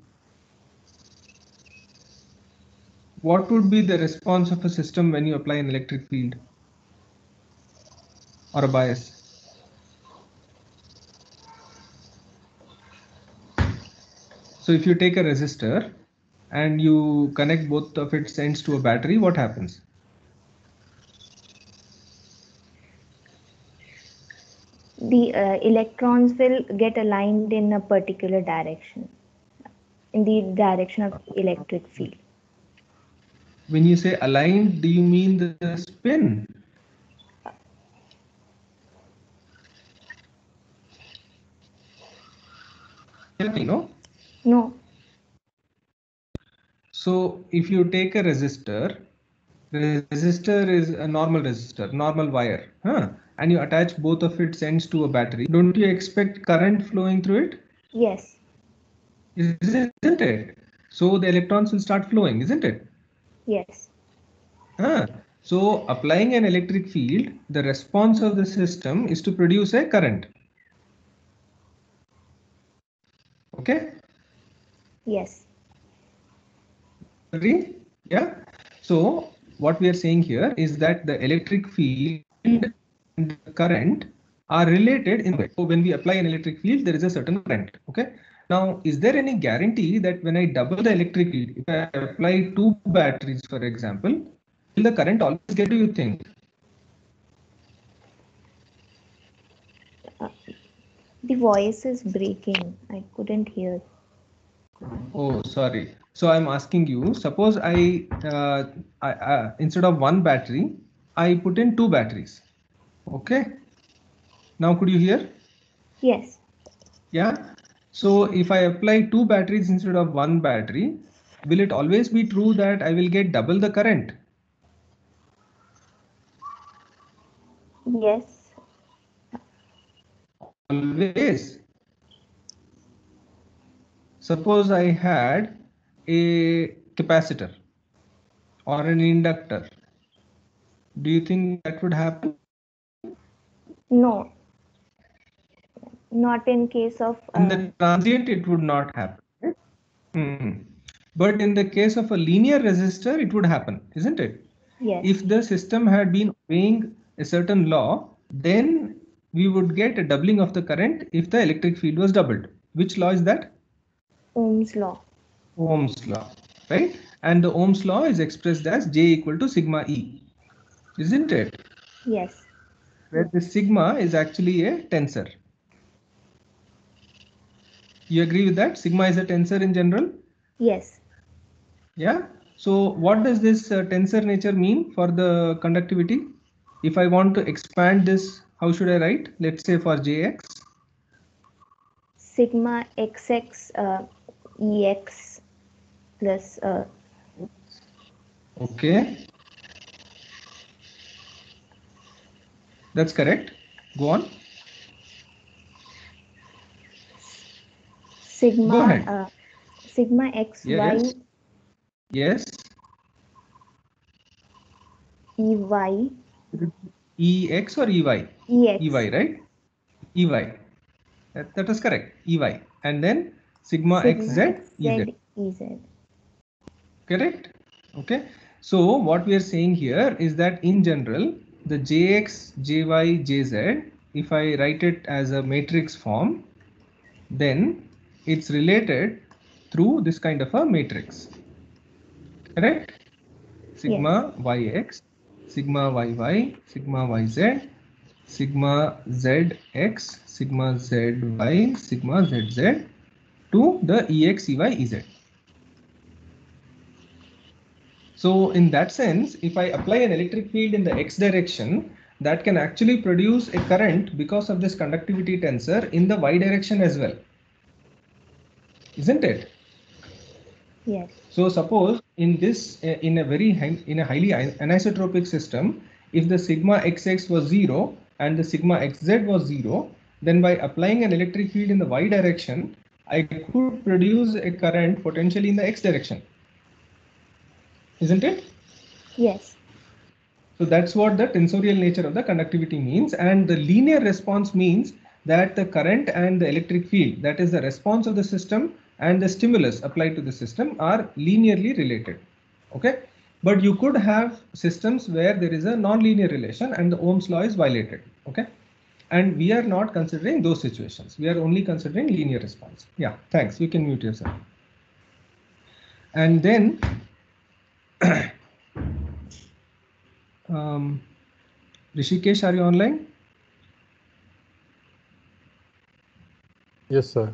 What would be the response of a system when you apply an electric field or a bias? So if you take a resistor and you connect both of its ends to a battery, what happens? The electrons will get aligned in a particular direction, in the direction of the electric field. When you say aligned, do you mean the spin? Tell me, no? No. So if you take a resistor is a normal resistor, normal wire, and you attach both of its ends to a battery, don't you expect current flowing through it? Yes. Isn't it? So the electrons will start flowing, isn't it? Yes. So applying an electric field, the response of the system is to produce a current. Okay? Yes. Agree? Yeah. So what we are saying here is that the electric field and the current are related in a way. So when we apply an electric field, there is a certain current. Okay. Now, is there any guarantee that when I double the electric field, if I apply 2 batteries, for example, will the current always get, do you think? The voice is breaking. I couldn't hear. Oh, sorry. So I'm asking you, suppose I instead of 1 battery, I put in 2 batteries. Okay. Now could you hear? Yes. Yeah. So if I apply 2 batteries instead of 1 battery, will it always be true that I will get double the current? Yes. Always. Suppose I had a capacitor or an inductor. Do you think that would happen? No. Not in case of in the transient, it would not happen. But in the case of a linear resistor, it would happen, isn't it? Yes. If the system had been obeying a certain law, then we would get a doubling of the current if the electric field was doubled. Which law is that? Ohm's law. Ohm's law, right? And the Ohm's law is expressed as J equal to sigma E, isn't it? Yes. Where the sigma is actually a tensor. You agree with that? Sigma is a tensor in general? Yes. Yeah. So what does this tensor nature mean for the conductivity? If I want to expand this, how should I write? Let's say for Jx. Sigma xx ex plus Okay. That's correct. Go on. sigma. Go ahead. Sigma xy. Yes. Ey. Ex or Ey? Ex. Ey, right? Ey. That is correct. Ey. And then sigma xz Ez. Ez. Correct? Okay. So what we are saying here is that in general, the Jx, Jy, Jz if I write it as a matrix form, then it's related through this kind of a matrix, correct? Sigma yx, sigma yy, sigma yz, sigma zx, sigma zy, sigma zz to the ex, ey, ez. So in that sense, if I apply an electric field in the x direction, that can actually produce a current because of this conductivity tensor in the y direction as well, isn't it? Yes. So suppose in this in a highly anisotropic system, if the sigma xx was 0 and the sigma xz was 0, then by applying an electric field in the y direction, I could produce a current potentially in the x direction, isn't it? Yes. So that's what the tensorial nature of the conductivity means, and the linear response means that the current and the electric field, that is the response of the system and the stimulus applied to the system, are linearly related. Okay, but you could have systems where there is a non-linear relation and the Ohm's law is violated. Okay, and we are not considering those situations. We are only considering linear response. Yeah, thanks. You can mute yourself. And then Rishikesh, are you online? Yes, sir.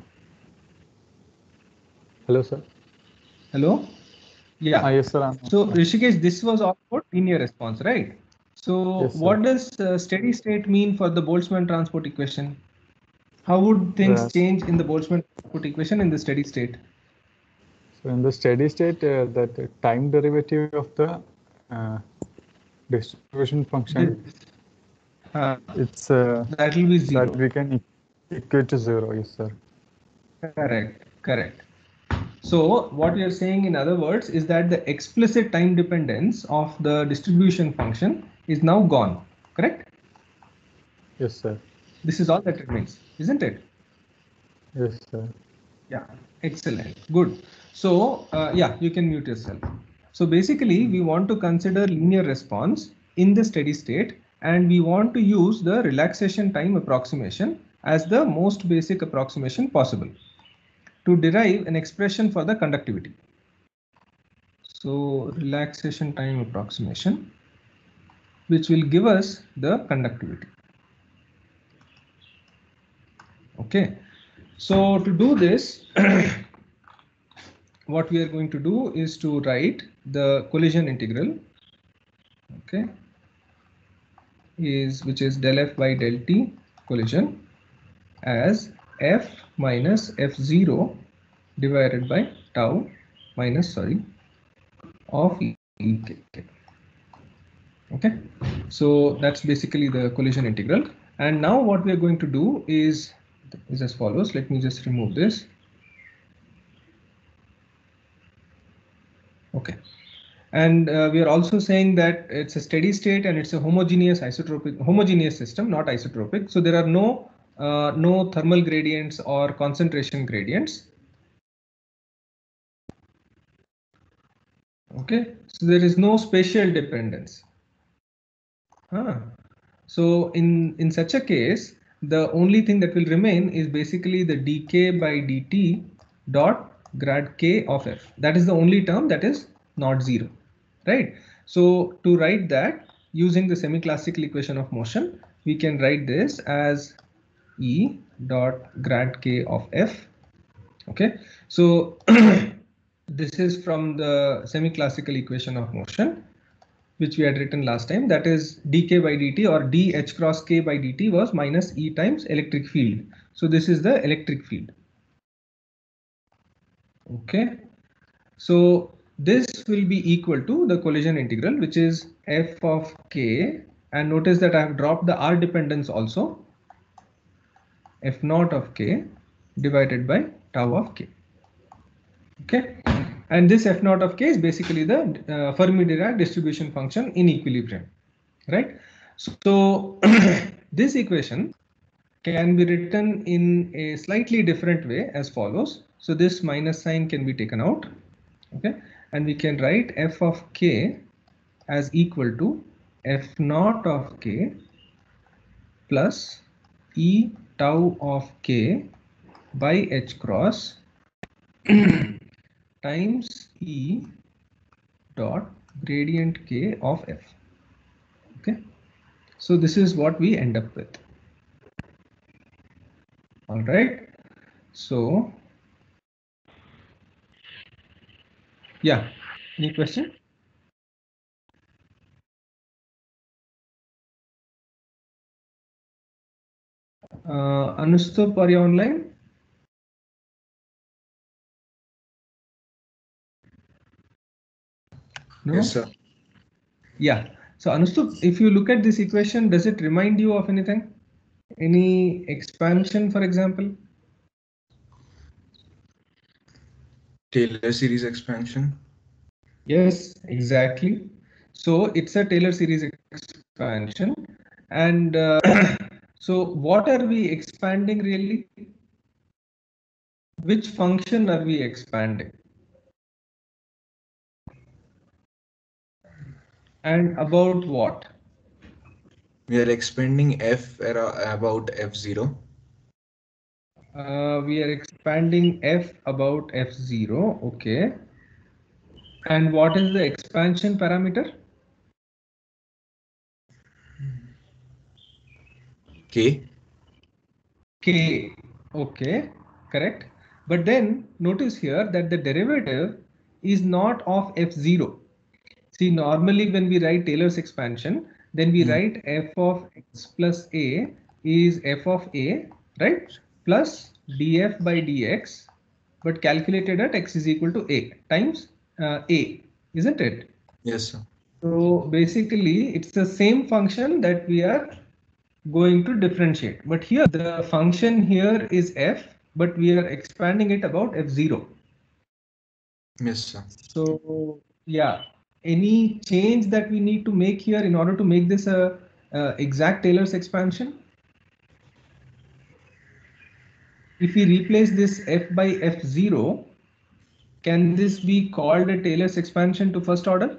Hello, sir. Hello? Yeah. Yes, sir. So Rishikesh, this was all about linear response, right? So yes, what does steady state mean for the Boltzmann transport equation? How would things change in the Boltzmann transport equation in the steady state? So in the steady state, that time derivative of the distribution function, it's that will be 0. That we can equate to 0. Yes, sir. Correct. Correct. So what we are saying in other words is that the explicit time dependence of the distribution function is now gone. Correct? Yes, sir. This is all that remains, isn't it? Yes, sir. Yeah, excellent. Good. So yeah, you can mute yourself. So basically we want to consider linear response in the steady state, and we want to use the relaxation time approximation as the most basic approximation possible to derive an expression for the conductivity. So relaxation time approximation, which will give us the conductivity. Okay. So to do this, what we are going to do is to write the collision integral, okay, which is del f by del t collision as f minus f0 divided by tau minus of ek. Okay, so that's basically the collision integral. And now what we are going to do is as follows. Let me just remove this. Okay, and we are also saying that it's a steady state and it's a homogeneous system, not isotropic. So there are no thermal gradients or concentration gradients. Okay, so there is no spatial dependence. So in such a case, the only thing that will remain is basically the dk by dt dot grad k of f. That is the only term that is not 0, right? So to write that using the semi-classical equation of motion, we can write this as E dot grad k of f. Okay, so this is from the semi-classical equation of motion, which we had written last time, that is dk by dt, or d h cross k by dt was minus E times electric field. So this is the electric field. Okay, so this will be equal to the collision integral, which is f of k, and notice that I have dropped the r dependence also, f naught of k divided by tau of k. Okay, and this f naught of k is basically the Fermi-Dirac distribution function in equilibrium, right? So this equation can be written in a slightly different way as follows. So this minus sign can be taken out, okay, and we can write f of k as equal to f naught of k plus E tau of k by h cross times E dot gradient k of f. Okay, so this is what we end up with. All right, so yeah, any question? Anustup, are you online? No? Yes, sir. Yeah. So Anustup, if you look at this equation, does it remind you of anything? Any expansion, for example? Taylor series expansion. Yes, exactly. So it's a Taylor series expansion. And so what are we expanding really? Which function are we expanding? And about what? We are expanding f about f0. We are expanding f about f0. Okay. And what is the expansion parameter? K. K. Okay, correct. But then notice here that the derivative is not of f0. See, normally when we write Taylor's expansion, then we write f of x plus a is f of a, right? Plus df by dx, but calculated at x is equal to a times a, isn't it? Yes, sir. So basically, it's the same function that we are going to differentiate. But here, the function here is f, but we are expanding it about f0. Yes, sir. So yeah, any change that we need to make here in order to make this a exact Taylor's expansion? If we replace this f by f0, can this be called a Taylor's expansion to first order?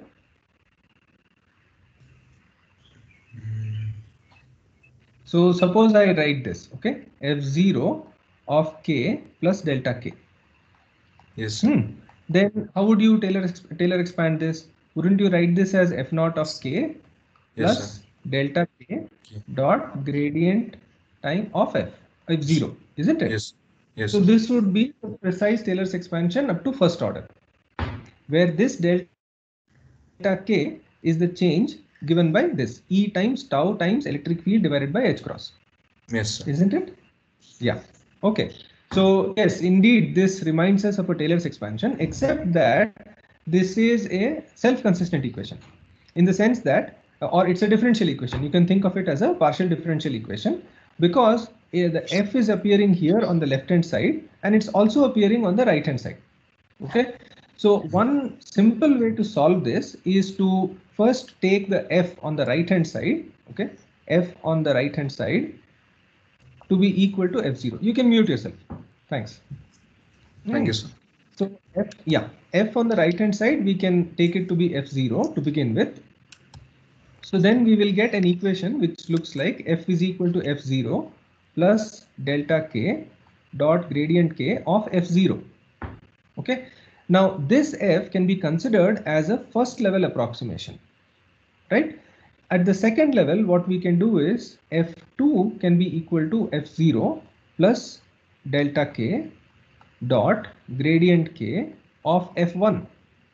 So suppose I write this, okay, f0 of k plus delta k. Yes, sir. Then how would you Taylor expand this? Wouldn't you write this as f naught of k plus Yes, sir. delta k dot gradient time of f0, isn't it? Yes. Yes, so sir. this would be the precise Taylor's expansion up to first order, where this delta k is the change given by this E times tau times electric field divided by h cross. Yes, sir. Isn't it? Yeah. Okay. So yes, indeed, this reminds us of a Taylor's expansion, except that this is a self-consistent equation in the sense that, or it's a differential equation. You can think of it as a partial differential equation because the f is appearing here on the left-hand side and it's also appearing on the right-hand side. Okay. So one simple way to solve this is to first take the f on the right-hand side. Okay. F on the right-hand side to be equal to f0. You can mute yourself. Thanks. Thank you, sir. So f on the right hand side, we can take it to be f0 to begin with. So then we will get an equation which looks like f is equal to f0 plus delta k dot gradient k of f0. Okay. Now this f can be considered as a first level approximation, right? At the second level, what we can do is f2 can be equal to f0 plus delta k dot gradient k of f1.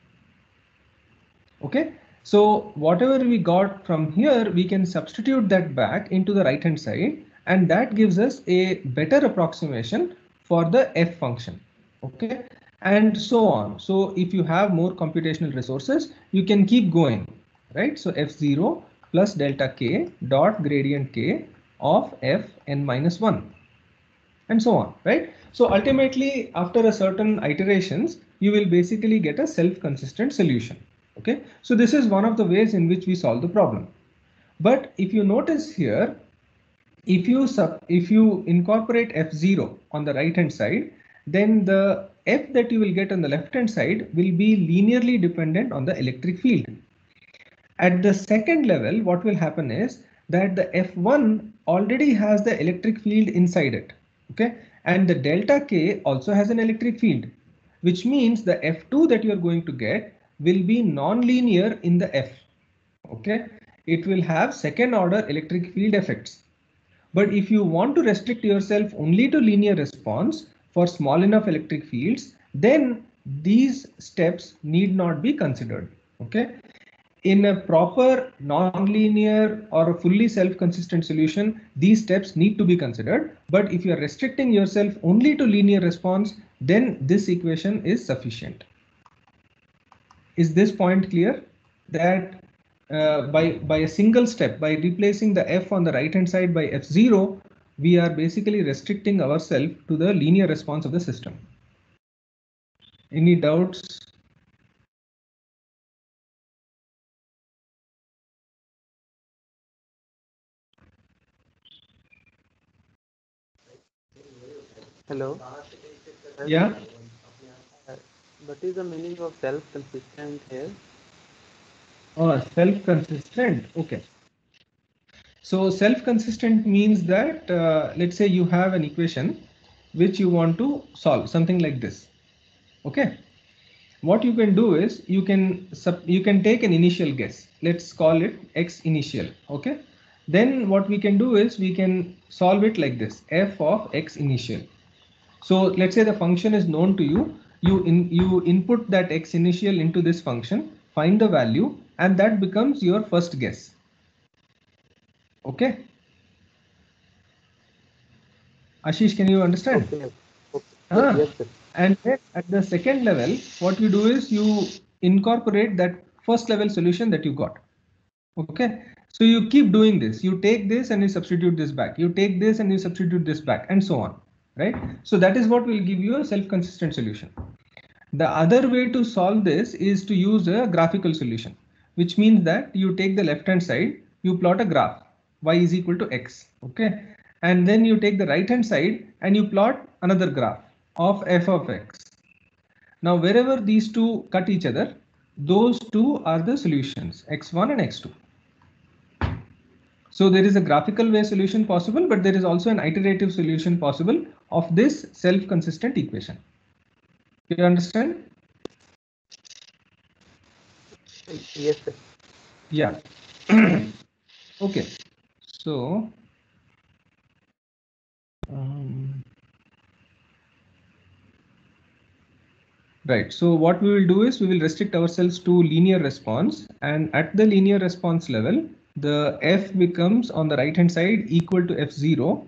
Okay, so whatever we got from here, we can substitute that back into the right hand side, and that gives us a better approximation for the f function. Okay, and so on. So if you have more computational resources, you can keep going, right? So f0 plus delta k dot gradient k of f n minus 1 and so on, right? So ultimately, after a certain iterations, you will basically get a self-consistent solution. Okay, so this is one of the ways in which we solve the problem. But if you notice here, if you incorporate f0 on the right hand side, then the f that you will get on the left hand side will be linearly dependent on the electric field. At the second level, what will happen is that the F1 already has the electric field inside it. Okay, and the delta K also has an electric field, which means the F2 that you are going to get will be non-linear in the F. Okay, it will have second order electric field effects. But if you want to restrict yourself only to linear response for small enough electric fields, then these steps need not be considered. Okay, in a proper non-linear or a fully self-consistent solution, these steps need to be considered. But if you are restricting yourself only to linear response, then this equation is sufficient. Is this point clear? That by a single step, by replacing the F on the right hand side by F0, we are basically restricting ourselves to the linear response of the system. Any doubts? Hello. Yeah. What is the meaning of self-consistent here? Oh, self-consistent. Okay. So self-consistent means that let's say you have an equation which you want to solve, something like this. Okay. What you can do is you can take an initial guess. Let's call it x initial. Okay. Then what we can do is we can solve it like this: f of x initial. So let's say the function is known to you. You input that x initial into this function, find the value, and that becomes your first guess. Okay. Ashish, can you understand? Okay. Okay. Yes, sir. And then at the second level, what you do is you incorporate that first level solution that you got. Okay. So you keep doing this. You take this and you substitute this back. You take this and you substitute this back, and so on. Right. So that is what will give you a self-consistent solution. The other way to solve this is to use a graphical solution, which means that you take the left hand side, you plot a graph, y is equal to x. Okay. And then you take the right hand side and you plot another graph of f of x. Now wherever these two cut each other, those two are the solutions, x1 and x2. So there is a graphical way solution possible, but there is also an iterative solution possible of this self-consistent equation. You understand? Yes, sir. Yeah. Okay. So right. So what we will do is we will restrict ourselves to linear response, and at the linear response level, the f becomes on the right hand side equal to f0,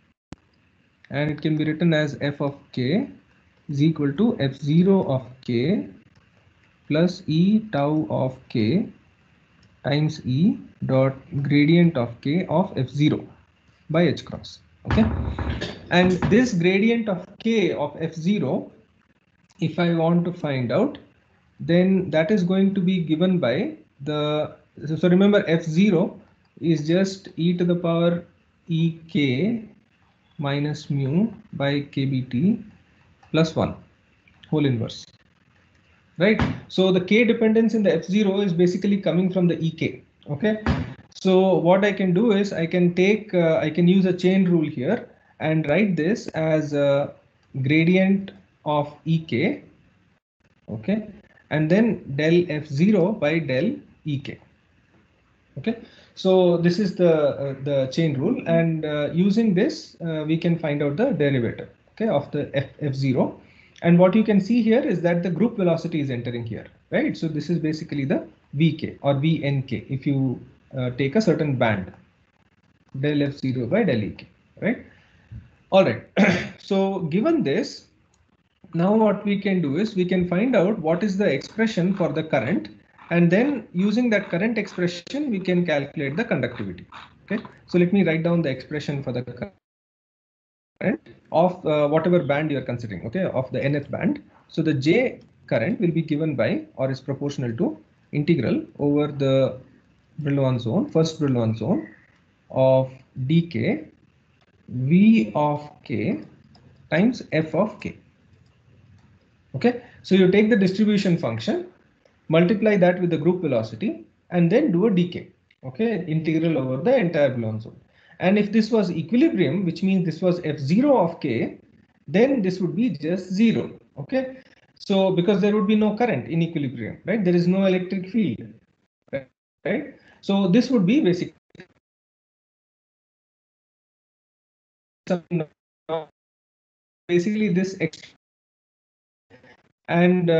and it can be written as f of k is equal to f0 of k plus e tau of k times e dot gradient of k of f0 by h cross. Okay. And this gradient of k of f0, if I want to find out, then that is going to be given by the, so remember f0 is just e to the power ek minus mu by kbt plus 1 whole inverse, right? So the k dependence in the f0 is basically coming from the ek. Okay. So what I can do is I can take, I can use a chain rule here and write this as a gradient of ek. Okay. And then del f0 by del ek. Okay. So this is the chain rule, and using this we can find out the derivative, okay, of the f0. And what you can see here is that the group velocity is entering here, right? So this is basically the vk or vnk if you take a certain band, del f0 by del ek, right? All right. So given this, now what we can do is we can find out what is the expression for the current, and then using that current expression we can calculate the conductivity. Okay. So let me write down the expression for the current of whatever band you are considering, okay, of the nth band. So the J current will be given by, or is proportional to, integral over the Brillouin zone, first Brillouin zone of dk v of k times f of k. Okay, so you take the distribution function, multiply that with the group velocity, and then do a decay. Okay, integral over the entire Brillouin zone. And if this was equilibrium, which means this was F0 of K, then this would be just 0. Okay, so because there would be no current in equilibrium, right? There is no electric field, right? So this would be basically this and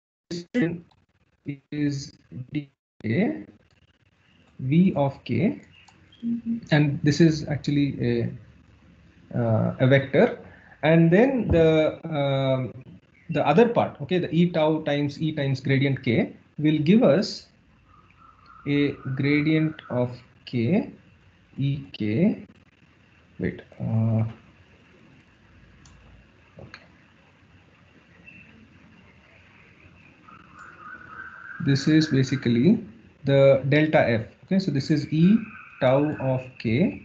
is dk v of k, and this is actually a vector, and then the other part, okay, the e tau times e times gradient k will give us a gradient of k e k. Wait. Okay. This is basically the delta f. Okay, so this is e tau of k.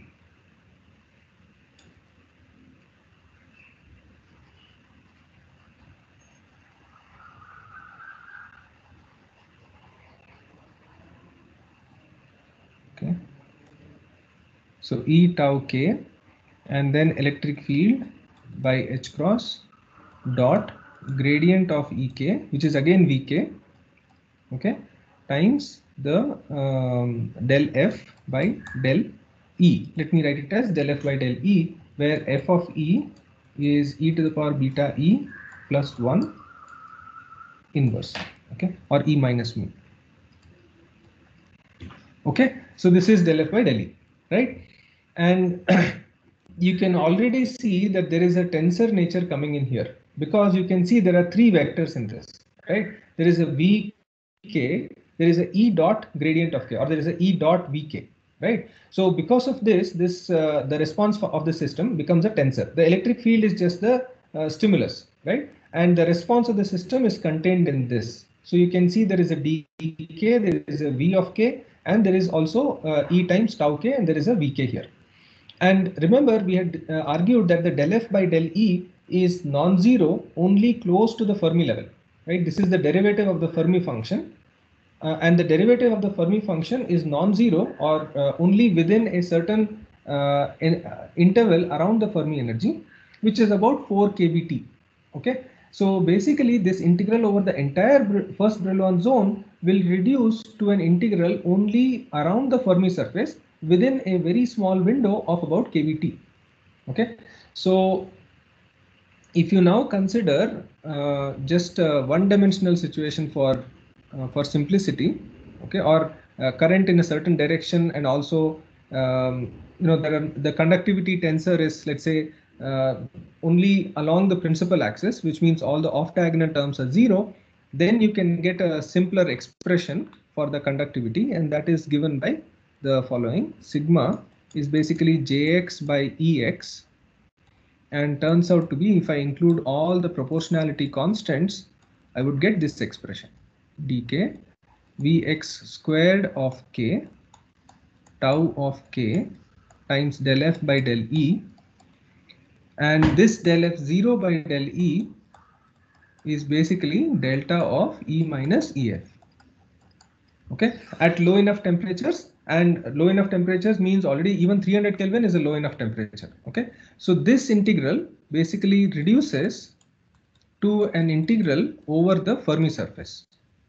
Okay. So E tau k, and then electric field by H cross dot gradient of Ek, which is again Vk, okay, times the del F by del E. Let me write it as del F by del E, where F of E is e to the power beta E plus 1 inverse, okay, or E minus mu. Okay, so this is del F by del E, right? And you can already see that there is a tensor nature coming in here, because you can see there are three vectors in this, right? There is a Vk, there is a E dot gradient of k, or there is a E dot Vk, right? So because of this, the response of the system becomes a tensor. The electric field is just the stimulus, right? And the response of the system is contained in this. So you can see there is a dk, there is a v of k, and there is also E times tau k, and there is a Vk here. And remember, we had argued that the del F by del E is non-zero only close to the Fermi level, right? This is the derivative of the Fermi function. And the derivative of the Fermi function is non-zero or only within a certain interval around the Fermi energy, which is about 4 kBt. Okay, so basically this integral over the entire first Brillouin zone will reduce to an integral only around the Fermi surface within a very small window of about kBt. Okay, so if you now consider just a one-dimensional situation for simplicity, okay, or current in a certain direction, and also the conductivity tensor is, let's say, only along the principal axis, which means all the off-diagonal terms are 0, then you can get a simpler expression for the conductivity, and that is given by the following. Sigma is basically Jx by Ex, and turns out to be, if I include all the proportionality constants, I would get this expression: dk Vx squared of k tau of k times del F by del E, and this del F0 by del E is basically delta of E minus Ef. Okay, at low enough temperatures, and low enough temperatures means already even 300 Kelvin is a low enough temperature. Okay, so this integral basically reduces to an integral over the Fermi surface,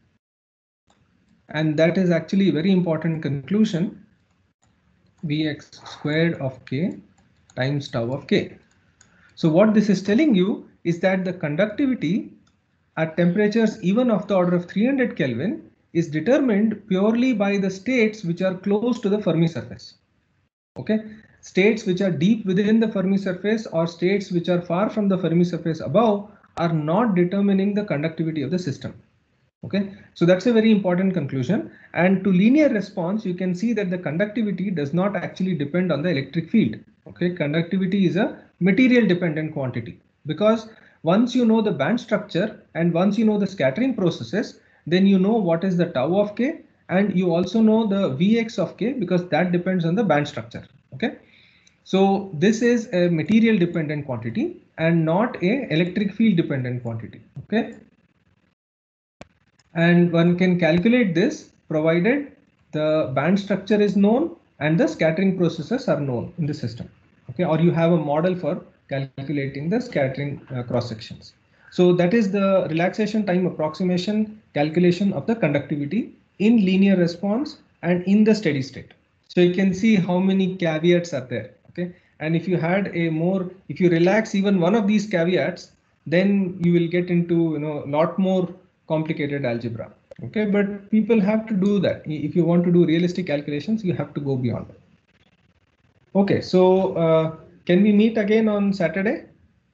and that is actually a very important conclusion. Vx squared of k times tau of k. So what this is telling you is that the conductivity at temperatures even of the order of 300 Kelvin is determined purely by the states which are close to the Fermi surface. Okay, states which are deep within the Fermi surface or states which are far from the Fermi surface above are not determining the conductivity of the system. Okay, so that's a very important conclusion. And to linear response, you can see that the conductivity does not actually depend on the electric field. Okay, conductivity is a material dependent quantity, because once you know the band structure and once you know the scattering processes, then you know what is the tau of k, and you also know the Vx of k, because that depends on the band structure. Okay, so this is a material dependent quantity and not a electric field dependent quantity. Okay, and one can calculate this provided the band structure is known and the scattering processes are known in the system. Okay, or you have a model for calculating the scattering cross sections. So that is the relaxation time approximation calculation of the conductivity in linear response and in the steady state. So you can see how many caveats are there. Okay, and if you had a more, if you relax even one of these caveats, then you will get into a lot more complicated algebra. Okay, but people have to do that. If you want to do realistic calculations, you have to go beyond. Okay, so can we meet again on Saturday?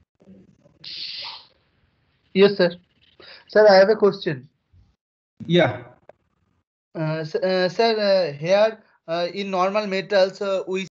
Yes, sir. Sir, I have a question. Yeah. Sir, here in normal metals, we